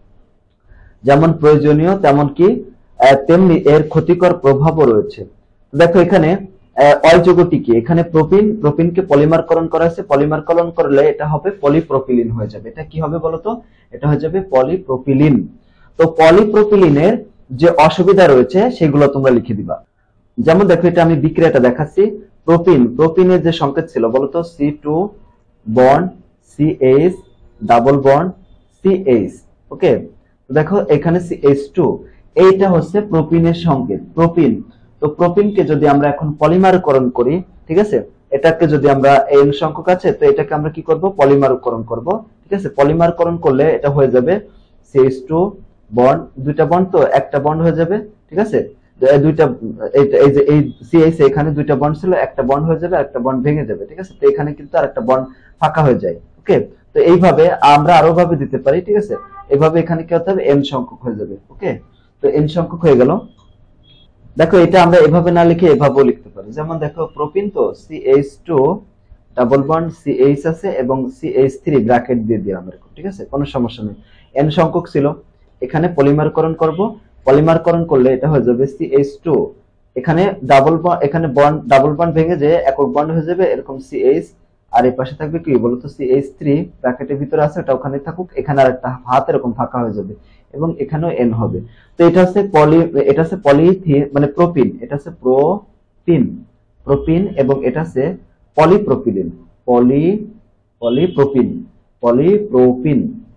যেমন প্রয়োজনীয় তেমন কি তেমনি এর ক্ষতিকর প্রভাবও রয়েছে। দেখো এখানে অয় যৌগটি কি, এখানে প্রোপিন, প্রোপিনকে পলিমারকরণ করা হয়েছে, পলিমারকরণ করলে এটা হবে পলিপ্রোপিলিন হয়ে যাবে। এটা কি হবে বলতো, এটা হয়ে যাবে পলিপ্রোপিলিন। তো পলিপ্রোপিলিনের যে অসুবিধা রয়েছে সেগুলো তোমরা লিখে দিবা। যেমন দেখো এটা আমি বিক্রিয়াটা দেখাচ্ছি। প্রোপিন, প্রোপিনের যে সংকেত ছিল বলতো C two bond C H double bond C H, okay. দেখো এখানে সি এইচ টু, এইটা হচ্ছে প্রোপিনের সংকেত, প্রোপিন। তো প্রোপিনকে যদি আমরা এখন পলিমারকরণ করি, ঠিক আছে, এটাকে যদি আমরা এন সংখ্যক আছে, তো এটাকে আমরা কি করব, পলিমারকরণ করব, ঠিক আছে। পলিমারকরণ করলে এটা হয়ে যাবে সি এইচ টু বন্ড, দুইটা বন্ড তো একটা বন্ড হয়ে যাবে, ঠিক আছে। দুইটা এই যে এই সিএইচ এখানে দুইটা বন্ড ছিল, একটা বন্ড হয়ে যাবে, একটা বন্ড ভেঙে যাবে, ঠিক আছে। তো এখানে কিন্তু আর একটা বন্ড ফাঁকা হয়ে যায়, ওকে। তো এইভাবে আমরা আরো ভাবে দিতে পারি, ঠিক আছে। এইভাবে এখানে কি হতে হবে, এন সংখ্যক হয়ে যাবে, ওকে। তো এন সংখ্যক হয়ে গেল। দেখো এটা আমরা এভাবে না লিখে এভাবেও লিখতে পারি, যেমন দেখো প্রোপিন তো C H two double bond C H আছে এবং সি এইচ থ্রি ব্র্যাকেট দিয়ে দিলাম এরকম, ঠিক আছে, কোনো সমস্যা নেই। এন সংখ্যক ছিল, এখানে পলিমারকরণ করব, পলিমারকরণ করলে এটা হয়ে যাবে সি এইচ টু, এখানে ডাবল বন্ড, এখানে বন্ড ডাবল বন্ড ভেঙে যে একক বন্ড হয়ে যাবে এরকম সি এইচ, আর এই পাশে থাকবে কি বলতো সি এইচ থ্রি ব্র্যাকেটের ভিতরে আছে, ওটা ওখানে থাকুক, এখানে আর একটা হাত এরকম ফাঁকা হয়ে যাবে এবং এখানেও এন হবে। তো এটা হচ্ছে পলি, এটা হচ্ছে পলিথিন মানে প্রোপিন, এটা হচ্ছে প্রোপিন, প্রোপিন, এবং এটা হচ্ছে polypropylene, poly polypropene, polypropene,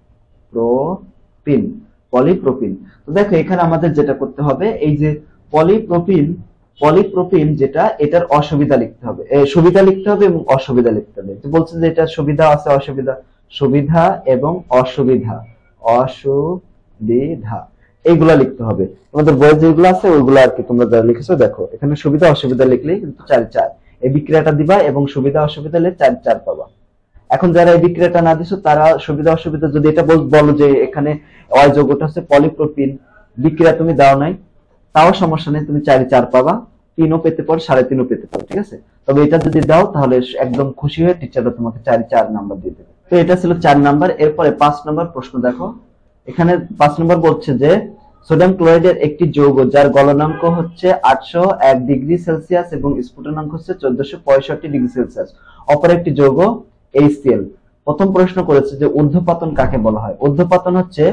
propene, polypropene. তো দেখো এখানে আমাদের যেটা করতে হবে, এই যে পলিপ্রোপিন, পলিপ্রোপিন যেটা, এটার অসুবিধা লিখতে হবে, সুবিধা লিখতে হবে এবং অসুবিধা লিখতে হবে। তো বলছে যে এটার সুবিধা আছে অসুবিধা, সুবিধা এবং অসুবিধা, অসুবিধা এইগুলা লিখতে হবে। আমাদের বইয়ে যেগুলো আছে ওইগুলো আর কি তোমরা যারা লিখেছো দেখো, এখানে সুবিধা অসুবিধা লিখলেই কিন্তু চার চার এই বিক্রিয়াটা দিবা এবং সুবিধা অসুবিধা লিখলে চার চার পাবা। এখন যারা এই বিক্রিয়াটা না দিছো তারা সুবিধা অসুবিধা যদি এটা বলো যে এখানে অয় যৌগটা হচ্ছে পলিপ্রোপিন, বিক্রিয়া তুমি দাও নাই, তাও সমস্যা নেই, তুমি চারি চার পাবা, তিনও পেতে পারো, সাড়ে তিনও পেতে পারো, ঠিক আছে। তবে এটা যদি দাও তাহলে একদম খুশি হয়ে টিচাররা তোমাকে চারি চার নাম্বার দিয়ে দেবে। তো এটা ছিল চার নাম্বার। এরপরে পাঁচ নাম্বার প্রশ্ন দেখো, এখানে পাঁচ নম্বর বলছে যে সোডিয়াম ক্লোরাইডের একটি যৌগ যার গলনাঙ্ক হচ্ছে আটশো এক ডিগ্রি সেলসিয়াস এবং স্ফুটনাঙ্ক হচ্ছে চোদ্দশো পঁয়ষট্টি ডিগ্রি সেলসিয়াস, অপর একটি যৌগ এইচসিএল। প্রথম প্রশ্ন করেছে যে ঊর্ধ্বপাতন কাকে বলা হয়। ঊর্ধ্বপাতন হচ্ছে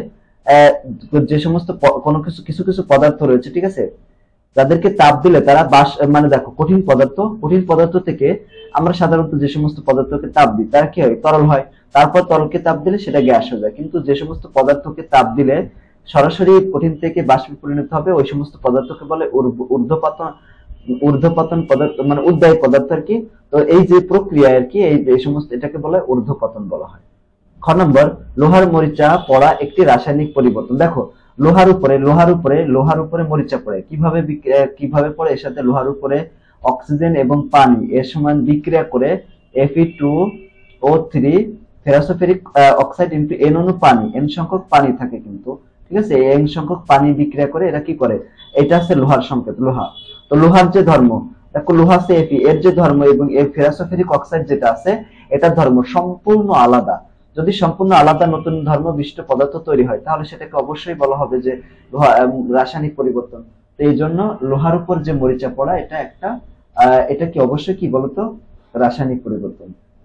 যে সমস্ত কোনো কিছু কিছু কিছু পদার্থ রয়েছে, ঠিক আছে, যাদেরকে তাপ দিলে তারা বাস মানে দেখো কঠিন পদার্থ, কঠিন পদার্থ থেকে আমরা সাধারণত যে সমস্ত পদার্থকে তাপ দিই তারা কি হয়, তরল হয়, তারপর তরলকে তাপ দিলে সেটা গ্যাস হয়ে যায়। কিন্তু যে সমস্ত পদার্থকে তাপ দিলে সরাসরি কঠিন থেকে বাষ্পে পরিণত হবে ওই সমস্ত পদার্থকে বলে ঊর্ধ্বপাতন, ঊর্ধ্বপাতন পদার্থ মানে উদ্বায়ী পদার্থ আর কি। তো এই যে প্রক্রিয়া আর কি, এই সমস্ত এটাকে বলে ঊর্ধ্বপাতন বলা হয়। খ নম্বর, লোহার মরিচা পড়া একটি রাসায়নিক পরিবর্তন। দেখো লোহার উপরে লোহার উপরে লোহার উপরে মরিচা পড়ে, কিভাবে কিভাবে পড়ে, এর সাথে লোহার উপরে অক্সিজেন এবং পানি এর সমান বিক্রিয়া করে F E two O three ferrosoferric oxide into N অনু পানি, এন সংখ্যক পানি থাকে কিন্তু, ঠিক আছে, এন সংখ্যক পানি বিক্রিয়া করে এরা কি করে, এটা হচ্ছে লোহার সংকেত, লোহা। তো লোহার যে ধর্ম দেখো, লোহা আছে এফি, এর যে ধর্ম এবং এর ফেরাসোফেরিক অক্সাইড যেটা আছে এটার ধর্ম সম্পূর্ণ আলাদা। যদি সম্পূর্ণ আলাদা নতুন ধর্ম বিশিষ্ট পদার্থ তৈরি হয় তাহলে সেটাকে অবশ্যই বলা হবে যে রাসায়নিক পরিবর্তন। তো এই জন্য লোহার উপর যে মরিচা পড়া এটা একটা আহ এটা কি অবশ্যই কি বলতো রাসায়নিক পরিবর্তন,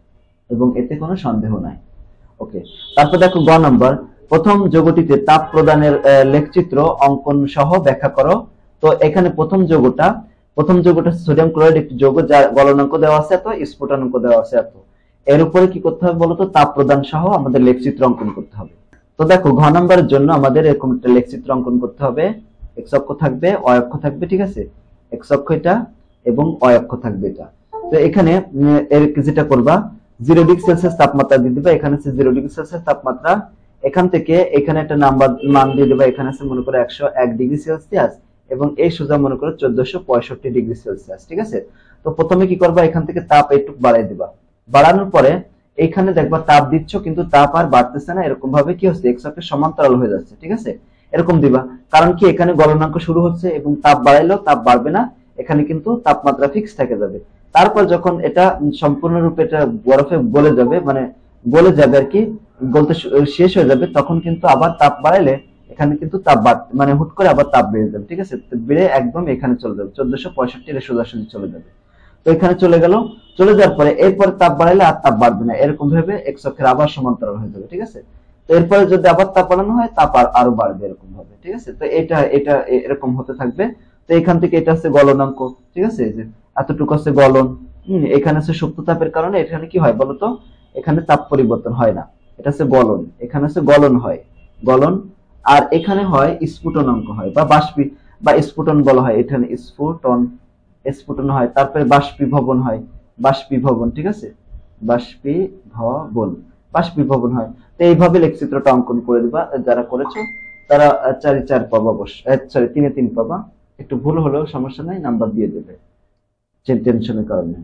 এবং এতে কোনো সন্দেহ নাই, ওকে। তারপর দেখো গ নম্বর, প্রথম যৌগটিতে তাপ প্রদানের লেখচিত্র অঙ্কন সহ ব্যাখ্যা করো। তো এখানে প্রথম যৌগটা প্রথম যৌগটা সোডিয়াম ক্লোরাইড একটি যৌগ যার গলনাঙ্ক দেওয়া আছে এত, স্ফুটনাঙ্ক দেওয়া আছে এত, এর উপরে কি করতে হবে বলতো, তাপ প্রদান সহ আমাদের লেখচিত্র অঙ্কন করতে হবে। তো দেখো ঘ নম্বরের জন্য আমাদের এরকম একটা লেখচিত্র অঙ্কন করতে হবে, এক্স অক্ষ থাকবে, অয় অক্ষ থাকবে, ঠিক আছে, এক্স অক্ষ এটা এবং অয় অক্ষ থাকবে এটা। তো এখানে এর যেটা করবা, জিরো ডিগ্রি সেলসিয়াস তাপমাত্রা দিয়ে দিবা, এখানে আছে জিরো ডিগ্রি সেলসিয়াস তাপমাত্রা, এখান থেকে এখানে একটা নাম্বার মান দিয়ে দিবা, এখানে আছে মনে করো একশো এক ডিগ্রি সেলসিয়াস এবং এই সোজা মনে করো চোদ্দশো পঁয়ষট্টি ডিগ্রি সেলসিয়াস, ঠিক আছে। তো প্রথমে কি করবা, এখান থেকে তাপ একটু বাড়াই দিবা, বাড়ানোর পরে এইখানে দেখবা তাপ দিচ্ছ কিন্তু তাপ আর বাড়তেছে না, এরকম ভাবে কি হচ্ছে এক্স অক্ষের সমান্তরাল হয়ে যাচ্ছে, ঠিক আছে, এরকম দিবা। কারণ কি এখানে গলনাঙ্ক শুরু হচ্ছে এবং তাপ বাড়াইলেও তাপ বাড়বে না, এখানে কিন্তু তাপমাত্রা ফিক্স থেকে যাবে। তারপর যখন এটা সম্পূর্ণরূপে এটা বরফে গলে যাবে, মানে গলে যাবে আর কি, গলতে শেষ হয়ে যাবে, তখন কিন্তু আবার তাপ বাড়াইলে এখানে কিন্তু তাপ বাড় মানে হুট করে আবার তাপ বেড়ে যাবে, ঠিক আছে, বেড়ে একদম এখানে চলে যাবে চোদ্দশো পঁয়ষট্টি এর সোজাসুজি চলে যাবে। তো এখানে চলে গেল, চলে যাওয়ার পরে এরপরে তাপ বাড়াইলে আর তাপ বাড়বে না, এরকম ভাবে এক্স অক্ষের আবার সমান্তরাল হয়ে যাবে, ঠিক আছে। তো এরপরে যদি আবার তাপ বাড়ানো হয় তাপ আরো বাড়বে এরকম ভাবে, ঠিক আছে। তো এটা এটা এরকম হতে থাকবে। তো এখান থেকে এটা হচ্ছে গলনাঙ্ক, ঠিক আছে, এই যে এতটুকু আছে গলন, হম এখানে আছে সুপ্ত তাপের কারণে এখানে কি হয় বলতো, এখানে তাপ পরিবর্তন হয় না, এটা হচ্ছে গলন, এখানে হচ্ছে গলন হয়, গলন। আর এখানে হয় স্ফুটনাঙ্ক হয় বা বাষ্পী বা স্ফুটন বলা হয়, এখানে স্ফুটন স্ফুটন হয়, তারপরে বাষ্পীভবন হয়, বাষ্পীভবন, ঠিক আছে, বাষ্পীভবন বাষ্পীভবন হয়। তো এইভাবে লেখচিত্রটা অঙ্কন করে দিবা, যারা করেছো তারা চারি চার পাবা, অবশ্য সরি তিনে তিন পাবা, একটু ভুল হলেও সমস্যা নাই, নাম্বার দিয়ে দেবে টেনশনের কারণে।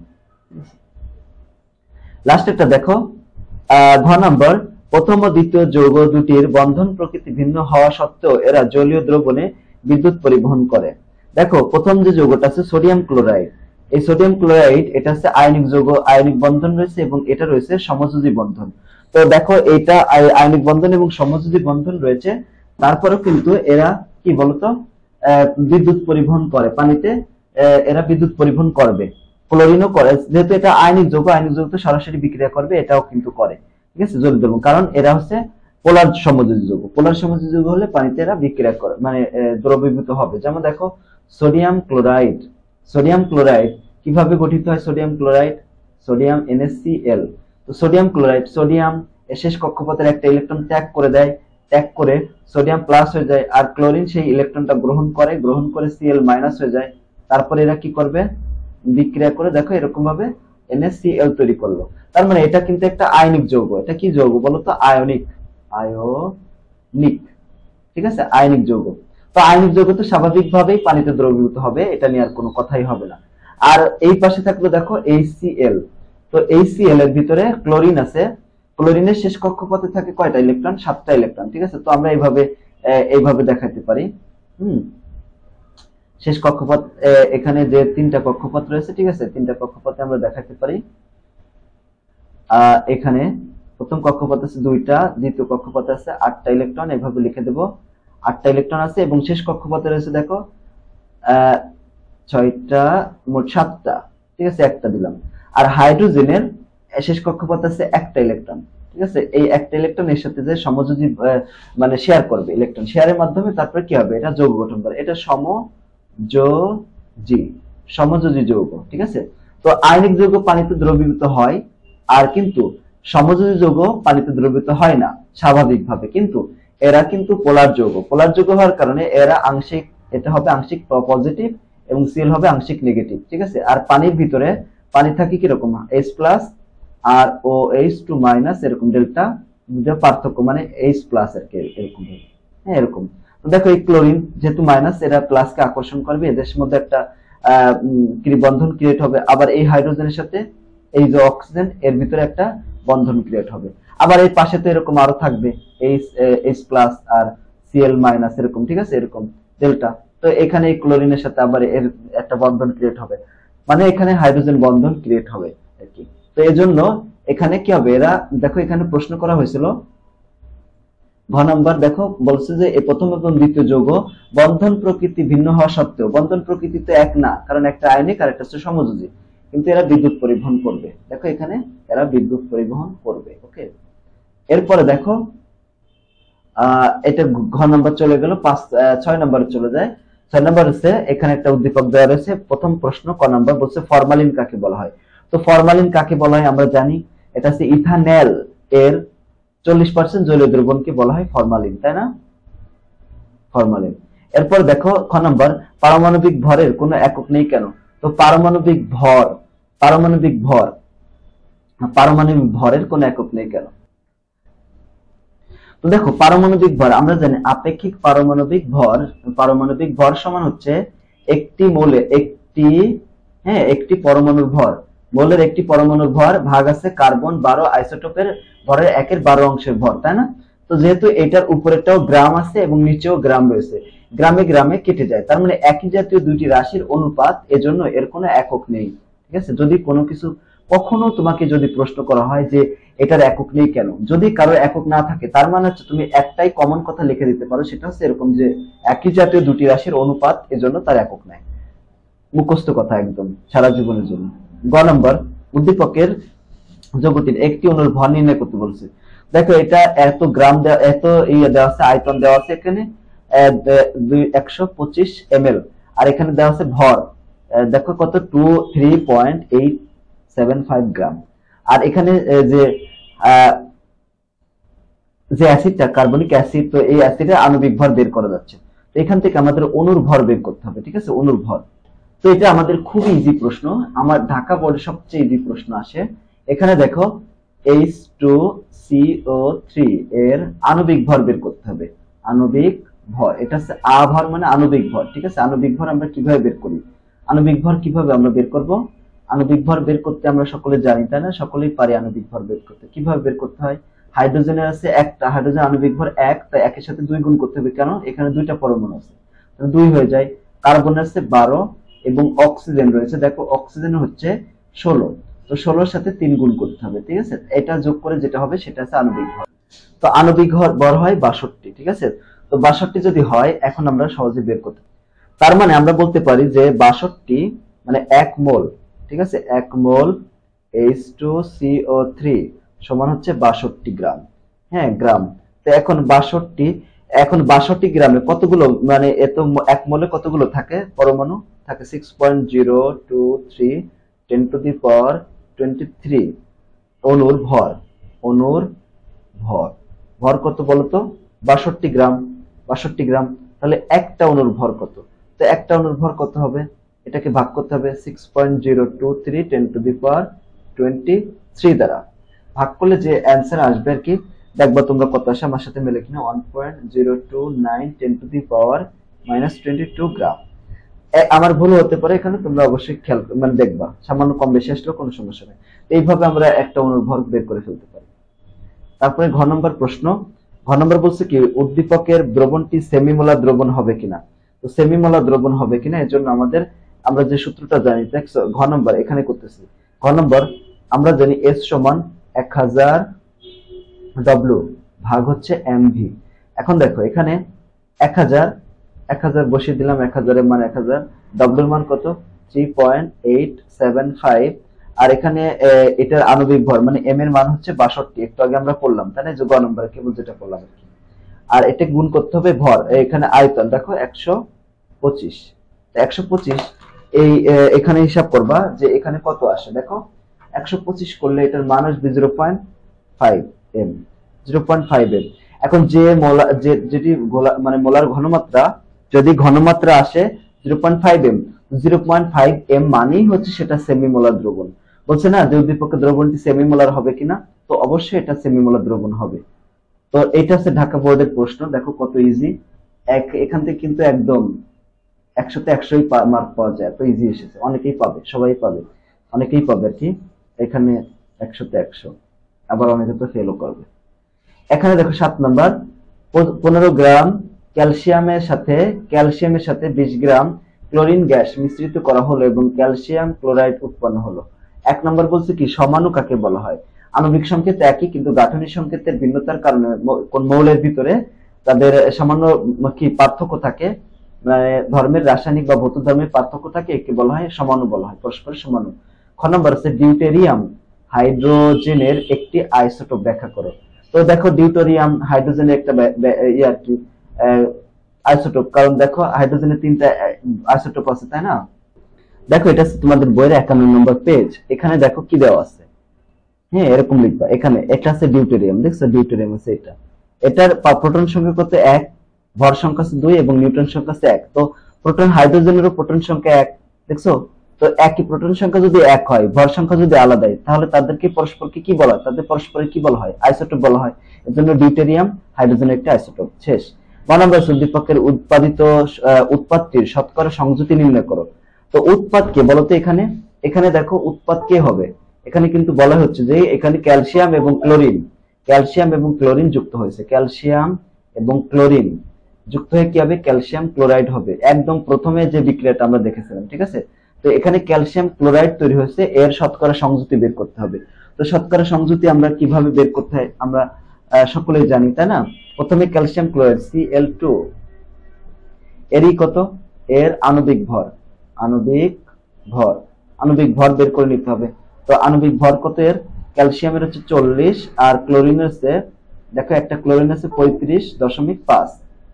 লাস্ট একটা দেখো, ঘ নম্বর, প্রথম ও দ্বিতীয় যৌগ দুটির বন্ধন প্রকৃতি ভিন্ন হওয়া সত্ত্বেও এরা জলীয় দ্রবণে বিদ্যুৎ পরিবহন করে। দেখো প্রথম যে যৌগটা আছে সোডিয়াম ক্লোরাইড, এই সোডিয়াম ক্লোরাইড এটা হচ্ছে আয়নিক যৌগ, আয়নিক বন্ধন রয়েছে এবং এটা রয়েছে সমযোজী বন্ধন। তো দেখো এটা আয়নিক বন্ধন এবং সমযোজী বন্ধন রয়েছে, তারপরেও কিন্তু এরা কি বলতো বিদ্যুৎ পরিবহন করে পানিতে, এরা বিদ্যুৎ পরিবহন করবে, ক্লোরিনও করে, যেহেতু এটা আয়নিক যৌগ, আয়নিক যৌগ তো সরাসরি বিক্রিয়া করবে, এটাও কিন্তু করে, ঠিক আছে, জলীয় দ্রবণ, কারণ এরা হচ্ছে পোলার সমযোজী যৌগ, পোলার সমযোজী যৌগ হলে পানিতে এরা বিক্রিয়া করে মানে দ্রবীভূত হবে। যেমন দেখো সোডিয়াম ক্লোরাইড, সোডিয়াম ক্লোরাইড কিভাবে গঠিত হয়, সোডিয়াম ক্লোরাইড সোডিয়াম NaCl, তো সোডিয়াম ক্লোরাইড সোডিয়াম শেষ কক্ষপথের একটা ইলেকট্রন ত্যাগ করে দেয়, ত্যাগ করে সোডিয়াম প্লাস হয়ে যায়, আর ক্লোরিন সেই ইলেকট্রনটা গ্রহণ করে, গ্রহণ করে Cl মাইনাস হয়ে যায়, তারপরে এরা কি করবে বিক্রিয়া করে দেখো এরকম ভাবে NaCl তৈরি করলো। তার মানে এটা কিন্তু একটা আয়নিক যৌগ, এটা কি যৌগ বলতো, আয়নিক, আয়নিক, ঠিক আছে, আয়নিক যৌগ। তো আয়নিক যৌগ তো স্বাভাবিকভাবেই পানিতে দ্রবীভূত হবে, এটা নিয়ে আর কোনো কথাই হবে না। আর এই পাশে থাকলো দেখো HCl, তো HCl এর ভিতরে ক্লোরিন আছে, ক্লোরিনের শেষ কক্ষপথে থাকে কয়টা ইলেকট্রন, সাতটা ইলেকট্রন, ঠিক আছে। তো আমরা এইভাবে এইভাবে দেখাতে পারি, হুম শেষ কক্ষপথ এখানে যে তিনটা কক্ষপথ রয়েছে, ঠিক আছে, তিনটা কক্ষপথে আমরা দেখাতে পারি। আহ এখানে প্রথম কক্ষপথ আছে দুইটা, দ্বিতীয় কক্ষপথ আছে আটটা ইলেকট্রন, এভাবে লিখে দেব, আটটা ইলেকট্রন আছে, এবং শেষ কক্ষপথে রয়েছে দেখো আহ ছয়টা, মোট সাতটা, ঠিক আছে, একটা দিলাম। আর হাইড্রোজেনের শেষ কক্ষপথ আছে একটা ইলেকট্রন, ঠিক আছে, এই একটা ইলেকট্রন এর সাথে যে সমযোজী মানে শেয়ার করবে, ইলেকট্রন শেয়ারের মাধ্যমে তারপরে কি হবে, এটা যৌগ গঠন করে, এটা সমযোজী, সমযোজী যৌগ, ঠিক আছে। তো আয়নিক যৌগ পানিতে দ্রবীভূত হয়, আর কিন্তু সমযোজী যৌগ পানিতে দ্রবীভূত হয় না স্বাভাবিকভাবে, কিন্তু এরা কিন্তু পোলার যৌগ, পোলার যৌগ হওয়ার কারণে এরা আংশিক, এটা হবে আংশিক পজিটিভ এবং Cl হবে আংশিক নেগেটিভ, ঠিক আছে। আর পানির ভিতরে পানি থাকে কিরকম H প্লাস আর OH টু মাইনাস, এরকম ডেল্টা পার্থক্য, মানে H প্লাস আর কি, এরকম, হ্যাঁ এরকম। তো দেখো এই ক্লোরিন যেহেতু মাইনাস, এরা প্লাসকে আকর্ষণ করবে, এদের মধ্যে একটা আহ বন্ধন ক্রিয়েট হবে, আবার এই হাইড্রোজেনের সাথে এই যে অক্সিজেন এর ভিতরে একটা বন্ধন ক্রিয়েট হবে, আবার এই পাশে তো এরকম আরো থাকবে H প্লাস আর Cl মাইনাস, এরকম, ঠিক আছে, এরকম ডেল্টা। তো এখানে এই ক্লোরিনের সাথে আবার এর একটা বন্ধন ক্রিয়েট হবে, মানে এখানে হাইড্রোজেন বন্ধন ক্রিয়েট হবে আর কি। তো এই জন্য এখানে কি হবে, এরা দেখো এখানে প্রশ্ন করা হয়েছিল ঘ নম্বর, দেখো বলছে যে এই প্রথম এবং দ্বিতীয় যৌগ বন্ধন প্রকৃতি ভিন্ন হওয়া সত্ত্বেও, বন্ধন প্রকৃতি তো এক না, কারণ একটা আয়নিক আর একটা হচ্ছে সমযোজী, কিন্তু এরা বিদ্যুৎ পরিবহন করবে, দেখো এখানে এরা বিদ্যুৎ পরিবহন করবে, ওকে। এরপরে দেখো আহ এটা ঘ নম্বর চলে গেল, পাঁচ ছয় নম্বরে চলে যায়। ছয় নম্বর হচ্ছে এখানে একটা উদ্দীপক দেওয়া রয়েছে, প্রথম প্রশ্ন ক নম্বর বলছে ফরমালিন কাকে বলা হয়। তো ফরমালিন কাকে বলা হয় আমরা জানি, এটা হচ্ছে ইথানল এর চল্লিশ পার্সেন্ট জলীয় দ্রবণকে বলা হয় ফরমালিন, তাই না, ফরমালিন। এরপর দেখো খ নম্বর, পারমাণবিক ভরের কোনো একক নেই কেন। তো পারমাণবিক ভর, পারমাণবিক ভর পারমাণবিক ভরের কোনো একক নেই কেন। তো দেখো পারমাণবিক ভর আমরা জানি আপেক্ষিক পারমাণবিক ভর, পারমাণবিক ভর সমান হচ্ছে একটি মৌলে একটি হ্যাঁ একটি পরমাণুর ভর, মৌলের একটি পরমাণুর ভর ভাগ আছে কার্বন বারো আইসোটোপের ভরের একের বারো অংশের ভর, তাই না। তো যেহেতু এটার উপরেটাও গ্রাম আছে এবং নিচেও গ্রাম রয়েছে, গ্রামে গ্রামে কেটে যায়, তার মানে একই জাতীয় দুইটি রাশির অনুপাত, এজন্য এর কোনো একক নেই, ঠিক আছে। যদি কোনো কিছু কখনো তোমাকে যদি প্রশ্ন করা হয় যে এটার একক নেই কেন, যদি কারো একক না থাকে তার মানে হচ্ছে তুমি একটাই কমন কথা লিখে দিতে পারো, সেটা হচ্ছে এরকম যে একই জাতীয় দুটি রাশির অনুপাত, এজন্য তার একক নাই, মুখস্থ কথা একদম সারা জীবনের জন্য। গ নম্বর, উদ্দীপকের যৌগটির একটি অণুর ভর নির্ণয় করতে বলছে। দেখো এটা এত গ্রাম দেওয়া, এত ইয়ে দেওয়া আছে, আয়তন দেওয়া আছে এখানে একশো পঁচিশ এম এল, আর এখানে দেওয়া আছে ভর, দেখো কত two three point eight seven five gram. আর এখানে যে যে অ্যাসিডটা কার্বনিক অ্যাসিড, তো এই অ্যাসিডের আণবিক ভর বের করা যাচ্ছে। তো এখান থেকে আমাদের অণুর ভর বের করতে হবে, ঠিক আছে, অণুর ভর। তো এটা আমাদের খুব ইজি প্রশ্ন, আমার ঢাকা বোর্ডে সবচেয়ে ইজি প্রশ্ন আসে। এখানে দেখো H two C O three এর আণবিক ভর বের করতে হবে, আণবিক ভর। এটা হচ্ছে আ ভর মানে আণবিক ভর, ঠিক আছে। আণবিক ভর আমরা কিভাবে বের করি, আণবিক ভর কিভাবে আমরা বের করব, আণবিক ভর বের করতে আমরা সকলে জানি তাই না, সকলেই পারি আণবিক ভর বের করতে। কিভাবে বের করতে হয়, হাইড্রোজেনের আছে একটা, হাইড্রোজেন আণবিক ভর এক, তাই একের সাথে দুই গুণ করতে হবে, কেন এখানে দুইটা পরমাণু আছে, দুই হয়ে যায়। কার্বনের আছে বারো এবং অক্সিজেন রয়েছে, দেখো অক্সিজেন হচ্ছে ষোলো, তো ষোলোর সাথে তিন গুণ করতে হবে, ঠিক আছে। এটা যোগ করে যেটা হবে সেটা হচ্ছে আণবিক ভর। তো আণবিক ভর হয় বাষট্টি, ঠিক আছে। তো বাষট্টি যদি হয়, এখন আমরা সহজে বের করতে, তার মানে আমরা বলতে পারি যে বাষট্টি মানে এক মোল, ঠিক আছে, এক mole H two C O three সমান হচ্ছে বাষট্টি গ্রাম, হ্যাঁ গ্রাম। তো এখন বাষট্টি, এখন বাষট্টি গ্রামে কতগুলো, মানে এত এক মোলে কতগুলো থাকে পরমাণু, থাকে six point zero two three ten to the power twenty three অণুর ভর, অণুর ভর, ভর কত বলতো, বাষট্টি গ্রাম, বাষট্টি গ্রাম। তাহলে একটা অণুর ভর কত, তো একটা অণুর ভর কত হবে, এটাকে ভাগ করতে হবে six point zero two three ten to the power twenty three দ্বারা, ভাগ করলে যে অ্যান্সার আসবে আর কি, দেখবা তোমরা কত আসে আমার সাথে মেলে কিনা, one point zero two nine ten to the power minus twenty two gram. আমার ভুল হতে পারে, এখানে তোমরা অবশ্যই খেয়াল মানে দেখবা, সামান্য কম বেশি আসলেও কোনো সমস্যা নেই। এইভাবে আমরা একটা অণুর ভর বের করে ফেলতে পারি। তারপরে ঘ নম্বর প্রশ্ন, ঘ নম্বর বলছে কি উদ্দীপকের দ্রবণটি সেমিমোলার দ্রবণ হবে কিনা। তো সেমিমোলার দ্রবণ হবে কিনা এর জন্য আমাদের, আমরা যে সূত্রটা জানি, দেখছো ঘ নম্বর এখানে করতেছি, ঘ নম্বর আমরা জানি এস সমান এক হাজার ডব্লিউ ভাগ হচ্ছে এম ভি। এখন দেখো এখানে এক হাজার, এক হাজার বসিয়ে দিলাম, এক হাজারের মান এক হাজার, ডব্লিউর মান কত three point eight seven five, আর এখানে এটার আণবিক ভর মানে এম এর মান হচ্ছে বাষট্টি, একটু আগে আমরা করলাম তাই না, যে গ নম্বরে কেবল যেটা করলাম আর কি। আর এটা গুণ করতে হবে ভর, এখানে আয়তন দেখো একশো পঁচিশ, একশো পঁচিশ এই এখানে হিসাব করবা যে এখানে কত আসে, দেখো একশো পঁচিশ করলে এটার মান আসবে zero point five M, zero point five M. এখন যে মোলা যে যেটি মানে মোলার ঘনমাত্রা, যদি ঘনমাত্রা আসে zero point five M, zero point five M মানেই হচ্ছে সেটা সেমিমোলার দ্রবণ। বলছে না যে উদ্দীপকের দ্রবণটি সেমিমোলার হবে কিনা, তো অবশ্যই এটা সেমিমোলার দ্রবণ হবে। তো এটা হচ্ছে ঢাকা বোর্ডের প্রশ্ন, দেখো কত ইজি, এক এখান থেকে কিন্তু একদম একশোতে একশোই মার্ক পাওয়া যায়, এত ইজি এসেছে, অনেকেই পাবে, সবাই পাবে, অনেকেই পাবে আর কি, এখানে একশোতে একশো, আবার অনেকে তো ফেলও করবে। এখানে দেখো সাত নাম্বার, পনেরো গ্রাম ক্যালসিয়ামের সাথে ক্যালসিয়ামের সাথে বিশ গ্রাম ক্লোরিন গ্যাস মিশ্রিত করা হলো এবং ক্যালসিয়াম ক্লোরাইড উৎপন্ন হলো। এক নম্বর বলছে কি সমাণু কাকে বলা হয়, আণবিক সংকেত একই কিন্তু গাঠনিক সংকেতের ভিন্নতার কারণে কোন মৌলের ভিতরে তাদের সামান্য কি পার্থক্য থাকে, মানে ধর্মের রাসায়নিক বা ভৌত ধর্মের পার্থক্য থাকে, একে বলা হয় সমাণু বলা হয়, পরস্পর সমাণু। খ নম্বর আছে ডিউটেরিয়াম হাইড্রোজেনের একটি আইসোটোপ ব্যাখ্যা করো। তো দেখো ডিউটেরিয়াম হাইড্রোজেনের একটা ইয়ে আর কি আইসোটোপ, কারণ দেখো হাইড্রোজেনের তিনটা আইসোটোপ আছে তাই না। দেখো এটা তোমাদের বইয়ের একান্ন নম্বর পেজ, এখানে দেখো কি দেওয়া আছে, হ্যাঁ এরকম লিখবা, এখানে এটা আছে ডিউটেরিয়াম, দেখছো ডিউটেরিয়াম আছে এটা, এটার প্রোটন সংখ্যা কত এক, ভর সংখ্যা আছে দুই এবং নিউট্রন সংখ্যা আছে এক। তো প্রোটন হাইড্রোজেনেরও প্রোটন সংখ্যা এক, দেখছো, তো একই প্রোটন সংখ্যা যদি এক হয়, ভর সংখ্যা যদি আলাদা হয়, তাহলে তাদেরকে পরস্পরকে কি বলা হয়, তাদের পরস্পরের কি বলা হয়, আইসোটোপ বলা হয়। এর জন্য ডিউটেরিয়াম হাইড্রোজেনের একটা আইসোটোপ। শেষ। নম্বর উদ্দীপকের উৎপাদিত উৎপাদটির শতকরা সংযুতি নির্ণয় করো। তো উৎপাদ কে বলতো, এখানে এখানে দেখো উৎপাদ কে হবে, এখানে কিন্তু বলা হচ্ছে যে এখানে ক্যালসিয়াম এবং ক্লোরিন, ক্যালসিয়াম এবং ক্লোরিন যুক্ত হয়েছে, ক্যালসিয়াম এবং ক্লোরিন যুক্ত হয়ে কি হবে, ক্যালসিয়াম ক্লোরাইড হবে, একদম প্রথমে যে বিক্রিয়াটা আমরা দেখেছিলাম, ঠিক আছে। তো এখানে ক্যালসিয়াম ক্লোরাইড তৈরি হয়েছে, এর শতকরা সংযুতি বের করতে হবে। তো শতকরা সংযুতি আমরা কিভাবে বের করতে হয় আমরা সকলেই জানি তাই না। প্রথমে calcium chloride C L two, এরই কত, এর আণবিক ভর, আণবিক ভর, আণবিক ভর বের করে নিতে হবে। তো আণবিক ভর কত এর, ক্যালসিয়ামের হচ্ছে চল্লিশ আর ক্লোরিনের হচ্ছে, দেখো একটা ক্লোরিন আছে পঁয়ত্রিশ দশমিক পাঁচ,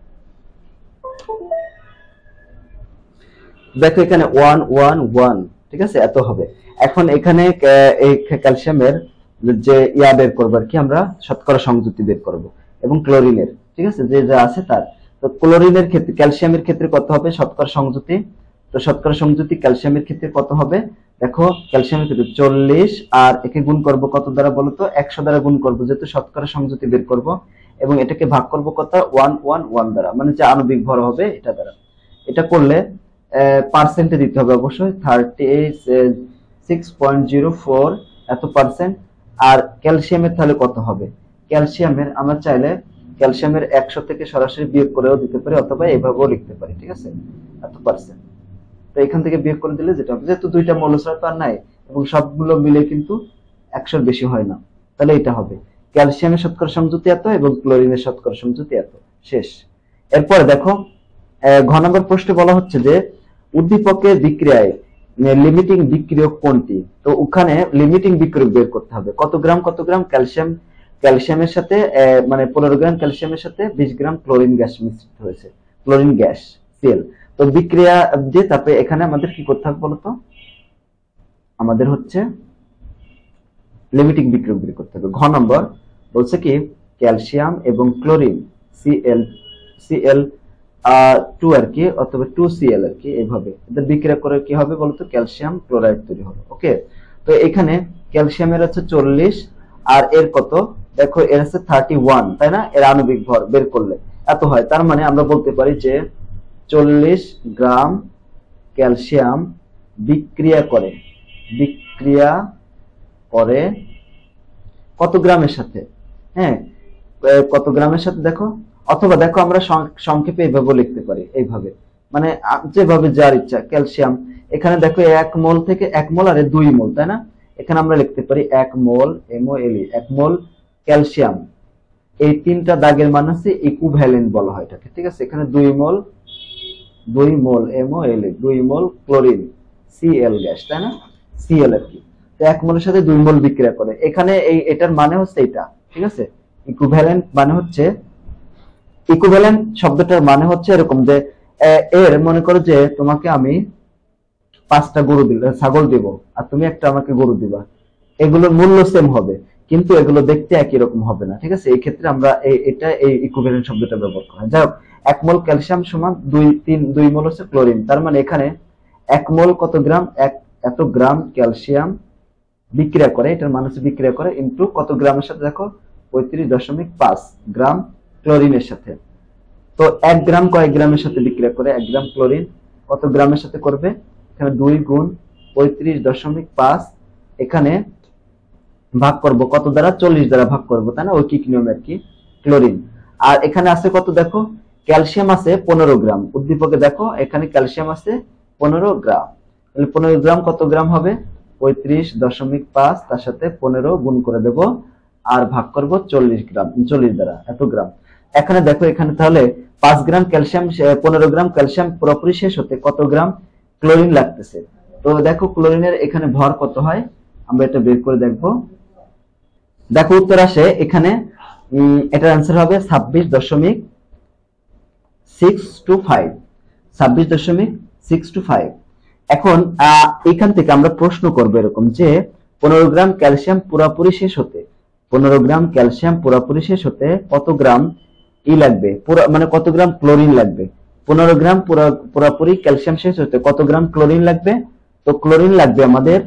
দেখো এখানে ওয়ান ওয়ান ওয়ান, ঠিক আছে, এত হবে। এখন এখানে এই ক্যালসিয়ামের যে ইয়া বের করবো আর কি, আমরা শতকরা সংযুতি বের করবো। এবং ক্লোরিনের, ঠিক আছে, যে যা আছে তার। তো ক্লোরিনের ক্ষেত্রে, ক্যালসিয়ামের ক্ষেত্রে কত হবে শতকরা সংযুতি? তো শতকরা সংযুতি ক্যালসিয়ামের ক্ষেত্রে কত হবে? দেখো ক্যালসিয়ামের ক্ষেত্রে চল্লিশ, আর একে গুণ করব কত দ্বারা বলো তো? একশো দ্বারা গুণ করব, যেহেতু শতকরা সংযুতি বের করব, এবং এটাকে ভাগ করব কত? ওয়ান ওয়ান ওয়ান দ্বারা, মানে যে আণবিক ভর হবে এটা দ্বারা। এটা করলে পার্সেন্টে দিতে হবে অবশ্যই, thirty six point zero four এত পার্সেন্ট। আর ক্যালসিয়ামের তাহলে কত হবে? ক্যালসিয়ামের আমরা চাইলে ক্যালসিয়ামের একশো থেকে সরাসরি বিয়োগ করেও দিতে পারি, অথবা এভাবেও লিখতে পারি, ঠিক আছে, এত পার্সেন্ট। তো এখান থেকে বিয়োগ করে দিলে যেটা হবে, যেহেতু দুইটা মৌল ছাড়া তো আর নাই, এবং সবগুলো মিলে কিন্তু একশোর বেশি হয় না, তাহলে এটা হবে ক্যালসিয়ামের শতকরা সংযুতি এত এবং ক্লোরিনের শতকরা সংযুতি এত। শেষ। এরপরে দেখো ঘ নম্বর প্রশ্নে বলা হচ্ছে যে উদ্দীপকের বিক্রিয়ায় লিমিটিং বিক্রিয়ক কোনটি? তো ওখানে লিমিটিং বিক্রিয়ক বের করতে হবে। কত গ্রাম কত গ্রাম ক্যালসিয়াম, ক্যালসিয়ামের সাথে মানে পনেরো গ্রাম ক্যালসিয়ামের সাথে বিশ গ্রাম ক্লোরিন গ্যাস মিশ্রিত হয়েছে, ক্লোরিন গ্যাস সিএল। তো বিক্রিয়া যে, তারপরে এখানে আমাদের কি করতে হবে বলতো? আমাদের হচ্ছে লিমিটিং বিক্রিয়ক বের করতে হবে। ঘ নম্বর বলছে কি ক্যালসিয়াম এবং ক্লোরিন সিএল সিএল টু আর কি, অথবা টু সিএল আর কি, এইভাবে এদের বিক্রিয়া করে কি হবে বলতো? ক্যালসিয়াম ক্লোরাইড তৈরি হবে। ওকে, তো এখানে ক্যালসিয়ামের হচ্ছে চল্লিশ, আর এর কত দেখো, এর হচ্ছে থার্টি ওয়ান, তাই না? এর আণবিক ভর বের করলে এত হয়। তার মানে আমরা বলতে পারি যে চল্লিশ গ্রাম ক্যালসিয়াম বিক্রিয়া করে বিক্রিয়া করে কত গ্রামের সাথে? হ্যাঁ, কত গ্রামের সাথে দেখো, অথবা দেখো আমরা সংক্ষেপে এইভাবে লিখতে পারি, এইভাবে, মানে যেভাবে যার ইচ্ছা। ক্যালসিয়াম এখানে দেখো এক মোল থেকে এক মোল আর দুই মোল, তাই না? এখানে আমরা লিখতে পারি এক মোল এমওএলই, এক মোল ক্যালসিয়াম। এই তিনটা দাগের মান আছে ইকুইভ্যালেন্ট বলা হয় এটাকে, ঠিক আছে? এখানে দুই মোল দুই মোল এমওএলই, দুই মোল ক্লোরিন সিএল গ্যাস, তাই না? সিএল আর কি। তো এক মোলের সাথে দুই মোল বিক্রিয়া করে। এখানে এই এটার মানে হচ্ছে এটা, ঠিক আছে? ইকুইভ্যালেন্ট মানে হচ্ছে, ইকুইভ্যালেন্ট শব্দটার মানে হচ্ছে এরকম যে এর মনে করো যে তোমাকে আমি পাঁচটা গরু দিল ছাগল দিব, আর তুমি একটা আমাকে গরু দিবা, এগুলোর মূল্য সেম হবে, কিন্তু এগুলো দেখতে একই রকম হবে না, ঠিক আছে? এই ক্ষেত্রে আমরা এটা এই ইকুইভ্যালেন্ট শব্দটা ব্যবহার করা হয়। যাই হোক, এক মোল ক্যালসিয়াম সমান দুই তিন দুই মোল হচ্ছে ক্লোরিন। তার মানে এখানে এক মোল কত গ্রাম? এক এত গ্রাম ক্যালসিয়াম বিক্রিয়া করে, এটার মান হচ্ছে বিক্রিয়া করে ইন্টু কত গ্রামের সাথে দেখো, পঁয়ত্রিশ দশমিক পাঁচ গ্রাম ক্লোরিনের সাথে। তো এক গ্রাম কয়েক গ্রামের সাথে বিক্রিয়া করে? এক গ্রাম ক্লোরিন কত গ্রামের সাথে করবে? এখানে দুই গুণ পঁয়ত্রিশ দশমিক পাঁচ, এখানে ভাগ করব কত দ্বারা? চল্লিশ দ্বারা ভাগ করব, তাই না? ঐকিক নিয়ম আর কি, ক্লোরিন। আর এখানে আছে কত দেখো, ক্যালসিয়াম আছে পনেরো গ্রাম। উদ্দীপকে দেখো এখানে ক্যালসিয়াম আছে পনেরো গ্রাম, তাহলে পনেরো গ্রাম কত গ্রাম হবে? পঁয়ত্রিশ দশমিক পাঁচ, তার সাথে পনেরো গুণ করে দেব, আর ভাগ করব চল্লিশ গ্রাম, চল্লিশ দ্বারা, এত গ্রাম। এখানে দেখো এখানে তাহলে পাঁচ গ্রাম ক্যালসিয়াম, পনেরো গ্রাম ক্যালসিয়াম পুরোপুরি শেষ হতে কত গ্রাম ক্লোরিন লাগতেছে? তো দেখো ক্লোরিনের এখানে ভর কত হয়, আমরা এটা বের করে দেখব। দেখো উত্তর আসে এখানে, এটার অ্যান্সার হবে ছাব্বিশ দশমিক সিক্স টু ফাইভ, ছাব্বিশ দশমিক সিক্স টু ফাইভ। এখন এখান থেকে আমরা প্রশ্ন করবো এরকম যে পনেরো গ্রাম ক্যালসিয়াম পুরোপুরি শেষ হতে, পনেরো গ্রাম ক্যালসিয়াম পুরোপুরি শেষ হতে কত গ্রাম ই লাগবে, পুরো মানে কত গ্রাম ক্লোরিন লাগবে? পনেরো গ্রাম পুরোপুরি ক্যালসিয়াম শেষ হতে কত গ্রাম ক্লোরিন লাগবে? তো ক্লোরিন লাগবে আমাদের,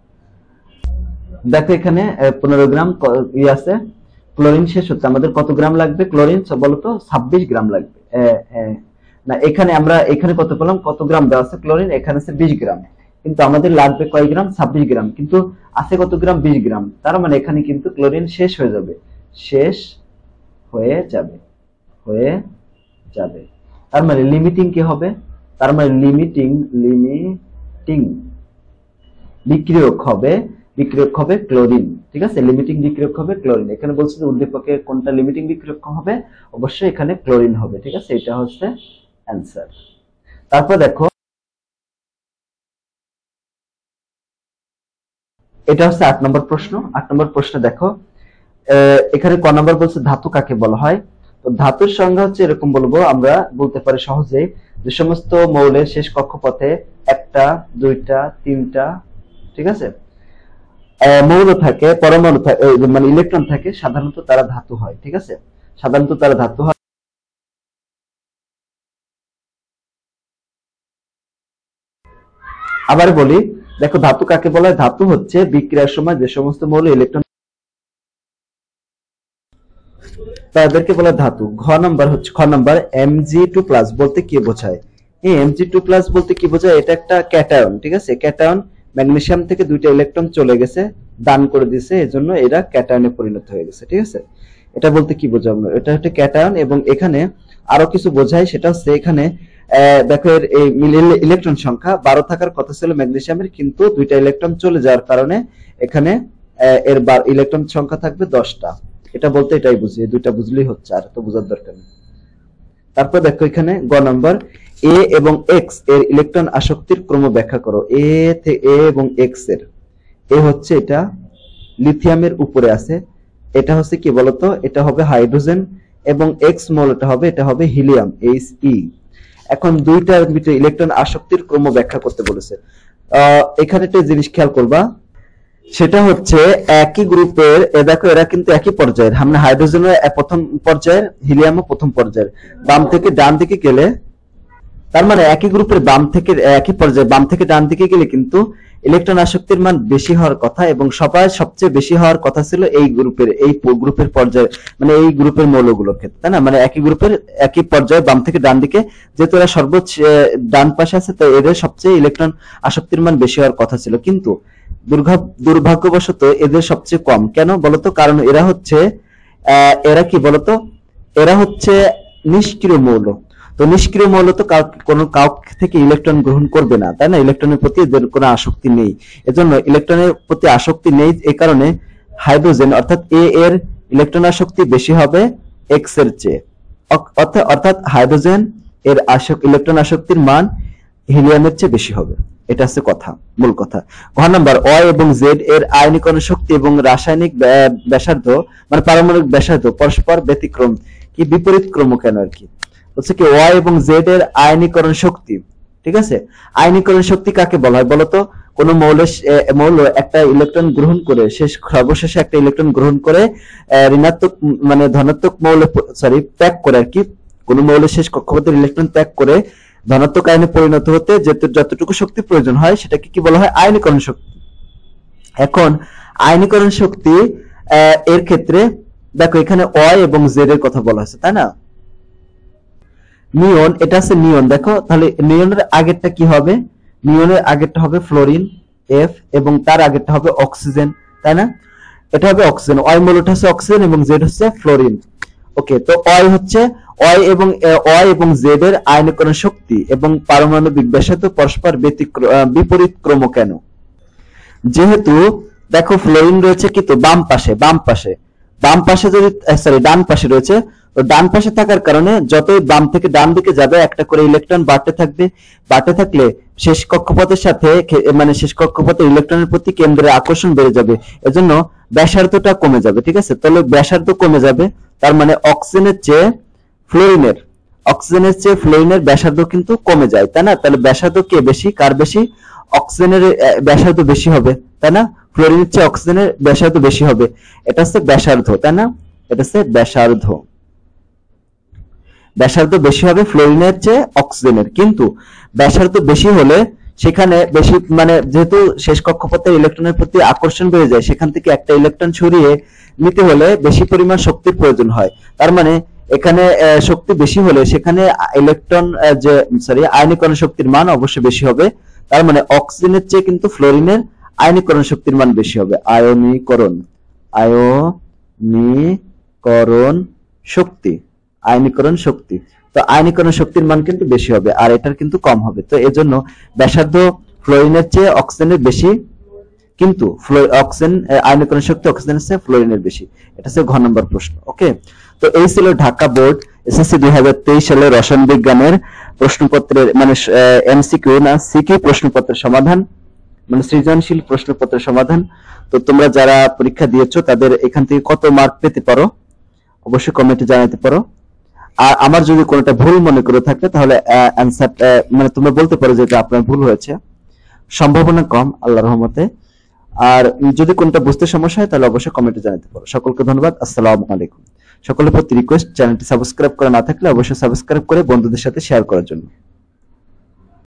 দেখো এখানে পনেরো গ্রাম ই আছে, ক্লোরিন শেষ হতে আমাদের কত গ্রাম লাগবে? ক্লোরিন বলতো ছাব্বিশ গ্রাম লাগবে না, এখানে আমরা এখানে কত পেলাম, কত গ্রাম দেওয়া আছে ক্লোরিন, এখানে আছে বিশ গ্রাম, কিন্তু আমাদের লাগবে কয় গ্রাম? ছাব্বিশ গ্রাম, কিন্তু আছে কত গ্রাম? বিশ গ্রাম। তার মানে এখানে কিন্তু ক্লোরিন শেষ হয়ে যাবে, শেষ হয়ে যাবে হয়ে যাবে তার মানে লিমিটিং কি হবে? তার মানে লিমিটিং লিমিটিং বিক্রিয়ক হবে, বিক্রিয়ক হবে ক্লোরিন, ঠিক আছে? লিমিটিং বিক্রিয়ক হবে ক্লোরিন। এখানে বলছে যে উদ্দীপকে কোনটা লিমিটিং বিক্রিয়ক হবে, অবশ্যই এখানে ক্লোরিন হবে, ঠিক আছে? এটা হচ্ছে অ্যান্সার। তারপর দেখো এটা হচ্ছে আট নম্বর প্রশ্ন। আট নম্বর প্রশ্ন দেখো এখানে ক নম্বর বলছে ধাতু কাকে বলা হয়? তো ধাতুর সংজ্ঞা হচ্ছে এরকম বলবো, আমরা বলতে পারি সহজে, যে সমস্ত মৌলের শেষ কক্ষপথে একটা দুইটা তিনটা, ঠিক আছে, মৌল থাকে, পরমাণু থাকে, মানে ইলেকট্রন থাকে, সাধারণত তারা ধাতু হয়, ঠিক আছে? সাধারণত তারা ধাতু হয়। আবার বলি, দেখো ধাতু কাকে বলা হয়? ধাতু হচ্ছে বিক্রিয়ার সময় যে সমস্ত মৌল ইলেকট্রন, তাদেরকে বলা ধাতু। ঘ নাম্বার হচ্ছে খ number M G two plus বলতে কি বোঝায়? এই এম জি টু প্লাস বলতে কি বোঝায়? এটা একটা ক্যাটায়ন, ঠিক আছে? ক্যাটায়ন ম্যাগনেসিয়াম থেকে দুইটা ইলেকট্রন চলে গেছে, দান করে দিয়েছে, এজন্য এরা ক্যাটায়নে পরিণত হয়ে গেছে, ঠিক আছে? এটা বলতে কি বোঝায়? এটা হচ্ছে ক্যাটায়ন। এবং এখানে আরো কিছু বোঝায়, সেটা হচ্ছে এখানে দেখো এর এই ইলেকট্রন সংখ্যা বারো থাকার কথা ছিল ম্যাগনেসিয়ামের, কিন্তু দুইটা ইলেকট্রন চলে যাওয়ার কারণে এখানে এর ইলেকট্রন সংখ্যা থাকবে দশটা। এটা বলতে এটাই বুঝি, দুইটা বুঝলেই হচ্ছে, আর তো বোঝার দরকার নেই। তারপর দেখো এখানে গ নাম্বার এ এবং এক্স এর ইলেকট্রন আসক্তির ক্রম ব্যাখ্যা করো। এ এ এবং এক্স এর, এ হচ্ছে এটা লিথিয়ামের উপরে আছে, এটা হচ্ছে কি বলতো? এটা হবে হাইড্রোজেন, এবং এক্স মৌলটা হবে, এটা হবে হিলিয়াম, এইচ ই। এখন দুইটার ভিতরে ইলেকট্রন আসক্তির ক্রম ব্যাখ্যা করতে বলেছে। আহ এখানে একটা জিনিস খেয়াল করবা, সেটা হচ্ছে একই গ্রুপের, দেখো এরা কিন্তু একই পর্যায়ের, আমরা হাইড্রোজেনের প্রথম পর্যায়ের, হিলিয়ামও প্রথম পর্যায়ের। বাম থেকে ডান দিকে গেলে, তার মানে একই গ্রুপের বাম থেকে একই পর্যায়ে বাম থেকে ডান দিকে গেলে কিন্তু ইলেকট্রন আসক্তির মান বেশি হওয়ার কথা, এবং সবার সবচেয়ে বেশি হওয়ার কথা ছিল এই গ্রুপের, এই গ্রুপের পর্যায়ে, মানে এই গ্রুপের মৌলগুলোর ক্ষেত্রে, তাই না? মানে একই গ্রুপের একই পর্যায়ে বাম থেকে ডান দিকে, যেহেতু এরা সর্বোচ্চ ডান পাশে আছে, তো এদের সবচেয়ে ইলেকট্রন আসক্তির মান বেশি হওয়ার কথা ছিল, কিন্তু দুর্ভাগ্যবশত এদের সবচেয়ে কম। কেন বলতো? কারণ এরা হচ্ছে আহ এরা কি বলতো? এরা হচ্ছে নিষ্ক্রিয় মৌল। তো নিষ্ক্রিয় মৌল তো কোনো কাউ থেকে ইলেকট্রন গ্রহণ করবে না, তাই না? ইলেকট্রনের প্রতি এদের কোনো আসক্তি নেই, এজন্য ইলেকট্রনের প্রতি আসক্তি নেই, এই কারণে হাইড্রোজেন অর্থাৎ এ এর ইলেকট্রন আসক্তি বেশি হবে এক্স এর চেয়ে, অর্থাৎ অর্থাৎ হাইড্রোজেন এর আসক ইলেকট্রন আসক্তির মান হিলিয়ামের চেয়ে বেশি হবে। এটা হচ্ছে কথা, মূল কথা। ঘ নাম্বার অ এবং জেড এর আয়নীকরণ শক্তি এবং রাসায়নিক ব্যাসার্ধ, মানে পারমাণবিক ব্যাসার্ধ পরস্পর ব্যতিক্রম, কি বিপরীত ক্রম কেন আর কি? হচ্ছে কি ওয়াই এবং জেড এর আয়নীকরণ শক্তি, ঠিক আছে? আয়নীকরণ শক্তি কাকে বলা হয় বলতো? কোন মৌল মৌল একটা ইলেকট্রন গ্রহণ করে শেষ সর্বশেষে একটা ইলেকট্রন গ্রহণ করে ঋণাত্মক মানে ধনাত্মক মৌল সরি ত্যাগ করে আর কি, কোন মৌলের শেষ কক্ষপথের ইলেকট্রন ত্যাগ করে ধনাত্মক আয়নে পরিণত হতে যতটুকু শক্তি প্রয়োজন হয় সেটাকে কি বলা হয়? আয়নীকরণ শক্তি। এখন আয়নীকরণ শক্তি এর ক্ষেত্রে দেখো এখানে ওয়াই এবং জেড এর কথা বলা হয়েছে, তাই না? নিয়ন, এটা আছে নিয়ন। দেখো তাহলে নিয়নের আগেরটা কি হবে? নিয়নের আগেরটা হবে ফ্লোরিন এফ, এবং তার আগেরটা হবে অক্সিজেন, তাই না? এটা হবে অক্সিজেন, ওয়াই মৌলটা হচ্ছে অক্সিজেন এবং জেড হচ্ছে ফ্লোরিন। ওকে, তো ওয়াই হচ্ছে ওয়াই এবং ওয়াই এবং জেড এর আয়নীকরণ শক্তি এবং পারমাণবিক ব্যাসার্ধ পরস্পর বিপরীত ক্রম কেন? যেহেতু দেখো ফ্লোরিন রয়েছে কি তো বাম পাশে, বাম পাশে বাম পাশে যদি সরি ডান পাশে রয়েছে, তো ডান পাশে থাকার কারণে যতই বাম থেকে ডান দিকে যাবে একটা করে ইলেকট্রন বাড়তে থাকবে, বাড়তে থাকলে শেষ কক্ষপথের সাথে মানে শেষ কক্ষপথের ইলেকট্রনের প্রতি কেন্দ্রের আকর্ষণ বেড়ে যাবে, এজন্য ব্যাসার্ধটা কমে যাবে, ঠিক আছে? তাহলে ব্যাসার্ধ কমে যাবে, তার মানে অক্সিজেনের চেয়ে ফ্লোরিনের অক্সিজেনের চেয়ে ফ্লোরিনের ব্যাসার্ধ কিন্তু কমে যায়, তাই না? তাহলে ব্যাসার্ধ কে বেশি, কার বেশি? অক্সিজেনের ব্যাসার্ধ বেশি হবে, তাই না? ফ্লোরিনের চেয়ে অক্সিজেনের ব্যাসার্ধ বেশি হবে, এটা হচ্ছে ব্যাসার্ধ, তাই না? এটা হচ্ছে ব্যাসার্ধ, ব্যাসার্ধ বেশি হবে ফ্লোরিনের চেয়ে অক্সিজেনের। কিন্তু ব্যাসার্ধ বেশি হলে সেখানে বেশি মানে যেহেতু শেষ কক্ষপথের ইলেকট্রনের প্রতি আকর্ষণ বেড়ে যায়, সেখান থেকে একটা ইলেকট্রন সরিয়ে নিতে হলে বেশি পরিমাণ শক্তির প্রয়োজন হয়। তার মানে এখানে শক্তি বেশি হলে সেখানে ইলেকট্রন যে সরি আয়নীকরণ শক্তির মান অবশ্যই বেশি হবে। তার মানে অক্সিজেনের চেয়ে কিন্তু ফ্লোরিনের আয়নীকরণ শক্তির মান বেশি হবে। আয়নীকরণ আয়নীকরণ শক্তি আয়নীকরণ শক্তি তো আয়নীকরণ শক্তির মান কিন্তু বেশি হবে, আর এটার কিন্তু কম হবে। তো এজন্য ব্যাসার্ধ ফ্লোরিনের চেয়ে অক্সিজেনের বেশি, কিন্তু অক্সিজেন আয়নীকরণ শক্তি অক্সিজেনের চেয়ে ফ্লোরিনের বেশি। এটা হচ্ছে ঘ নম্বর প্রশ্ন। ওকে, তো এই ছিল ঢাকা বোর্ড এসএসসি দুই হাজার তেইশ সালের রসায়ন বিজ্ঞানের প্রশ্নপত্রের মানে এমসিকিউ না সিকিউ প্রশ্নপত্রের সমাধান, মানে সৃজনশীল প্রশ্নপত্রের সমাধান। তো তোমরা যারা পরীক্ষা দিয়েছো তাদের এখান থেকে কত মার্ক পেতে পারো অবশ্যই কমেন্টে জানাতে পারো। আর আমার যদি কোনোটা ভুল মনে করে থাকে তাহলে অ্যানসার মানে তোমরা বলতে পারো যে এটা আপনার ভুল হয়েছে, সম্ভাবনা কম আল্লাহর রহমতে। আর যদি কোনটা বুঝতে সমস্যা হয় তাহলে অবশ্যই কমেন্টে জানাতে পারো। সকলকে ধন্যবাদ। আসসালামু আলাইকুম। সকলের প্রতি রিকোয়েস্ট, চ্যানেলটি সাবস্ক্রাইব করা না থাকলে অবশ্যই সাবস্ক্রাইব করে বন্ধুদের সাথে শেয়ার করার জন্য।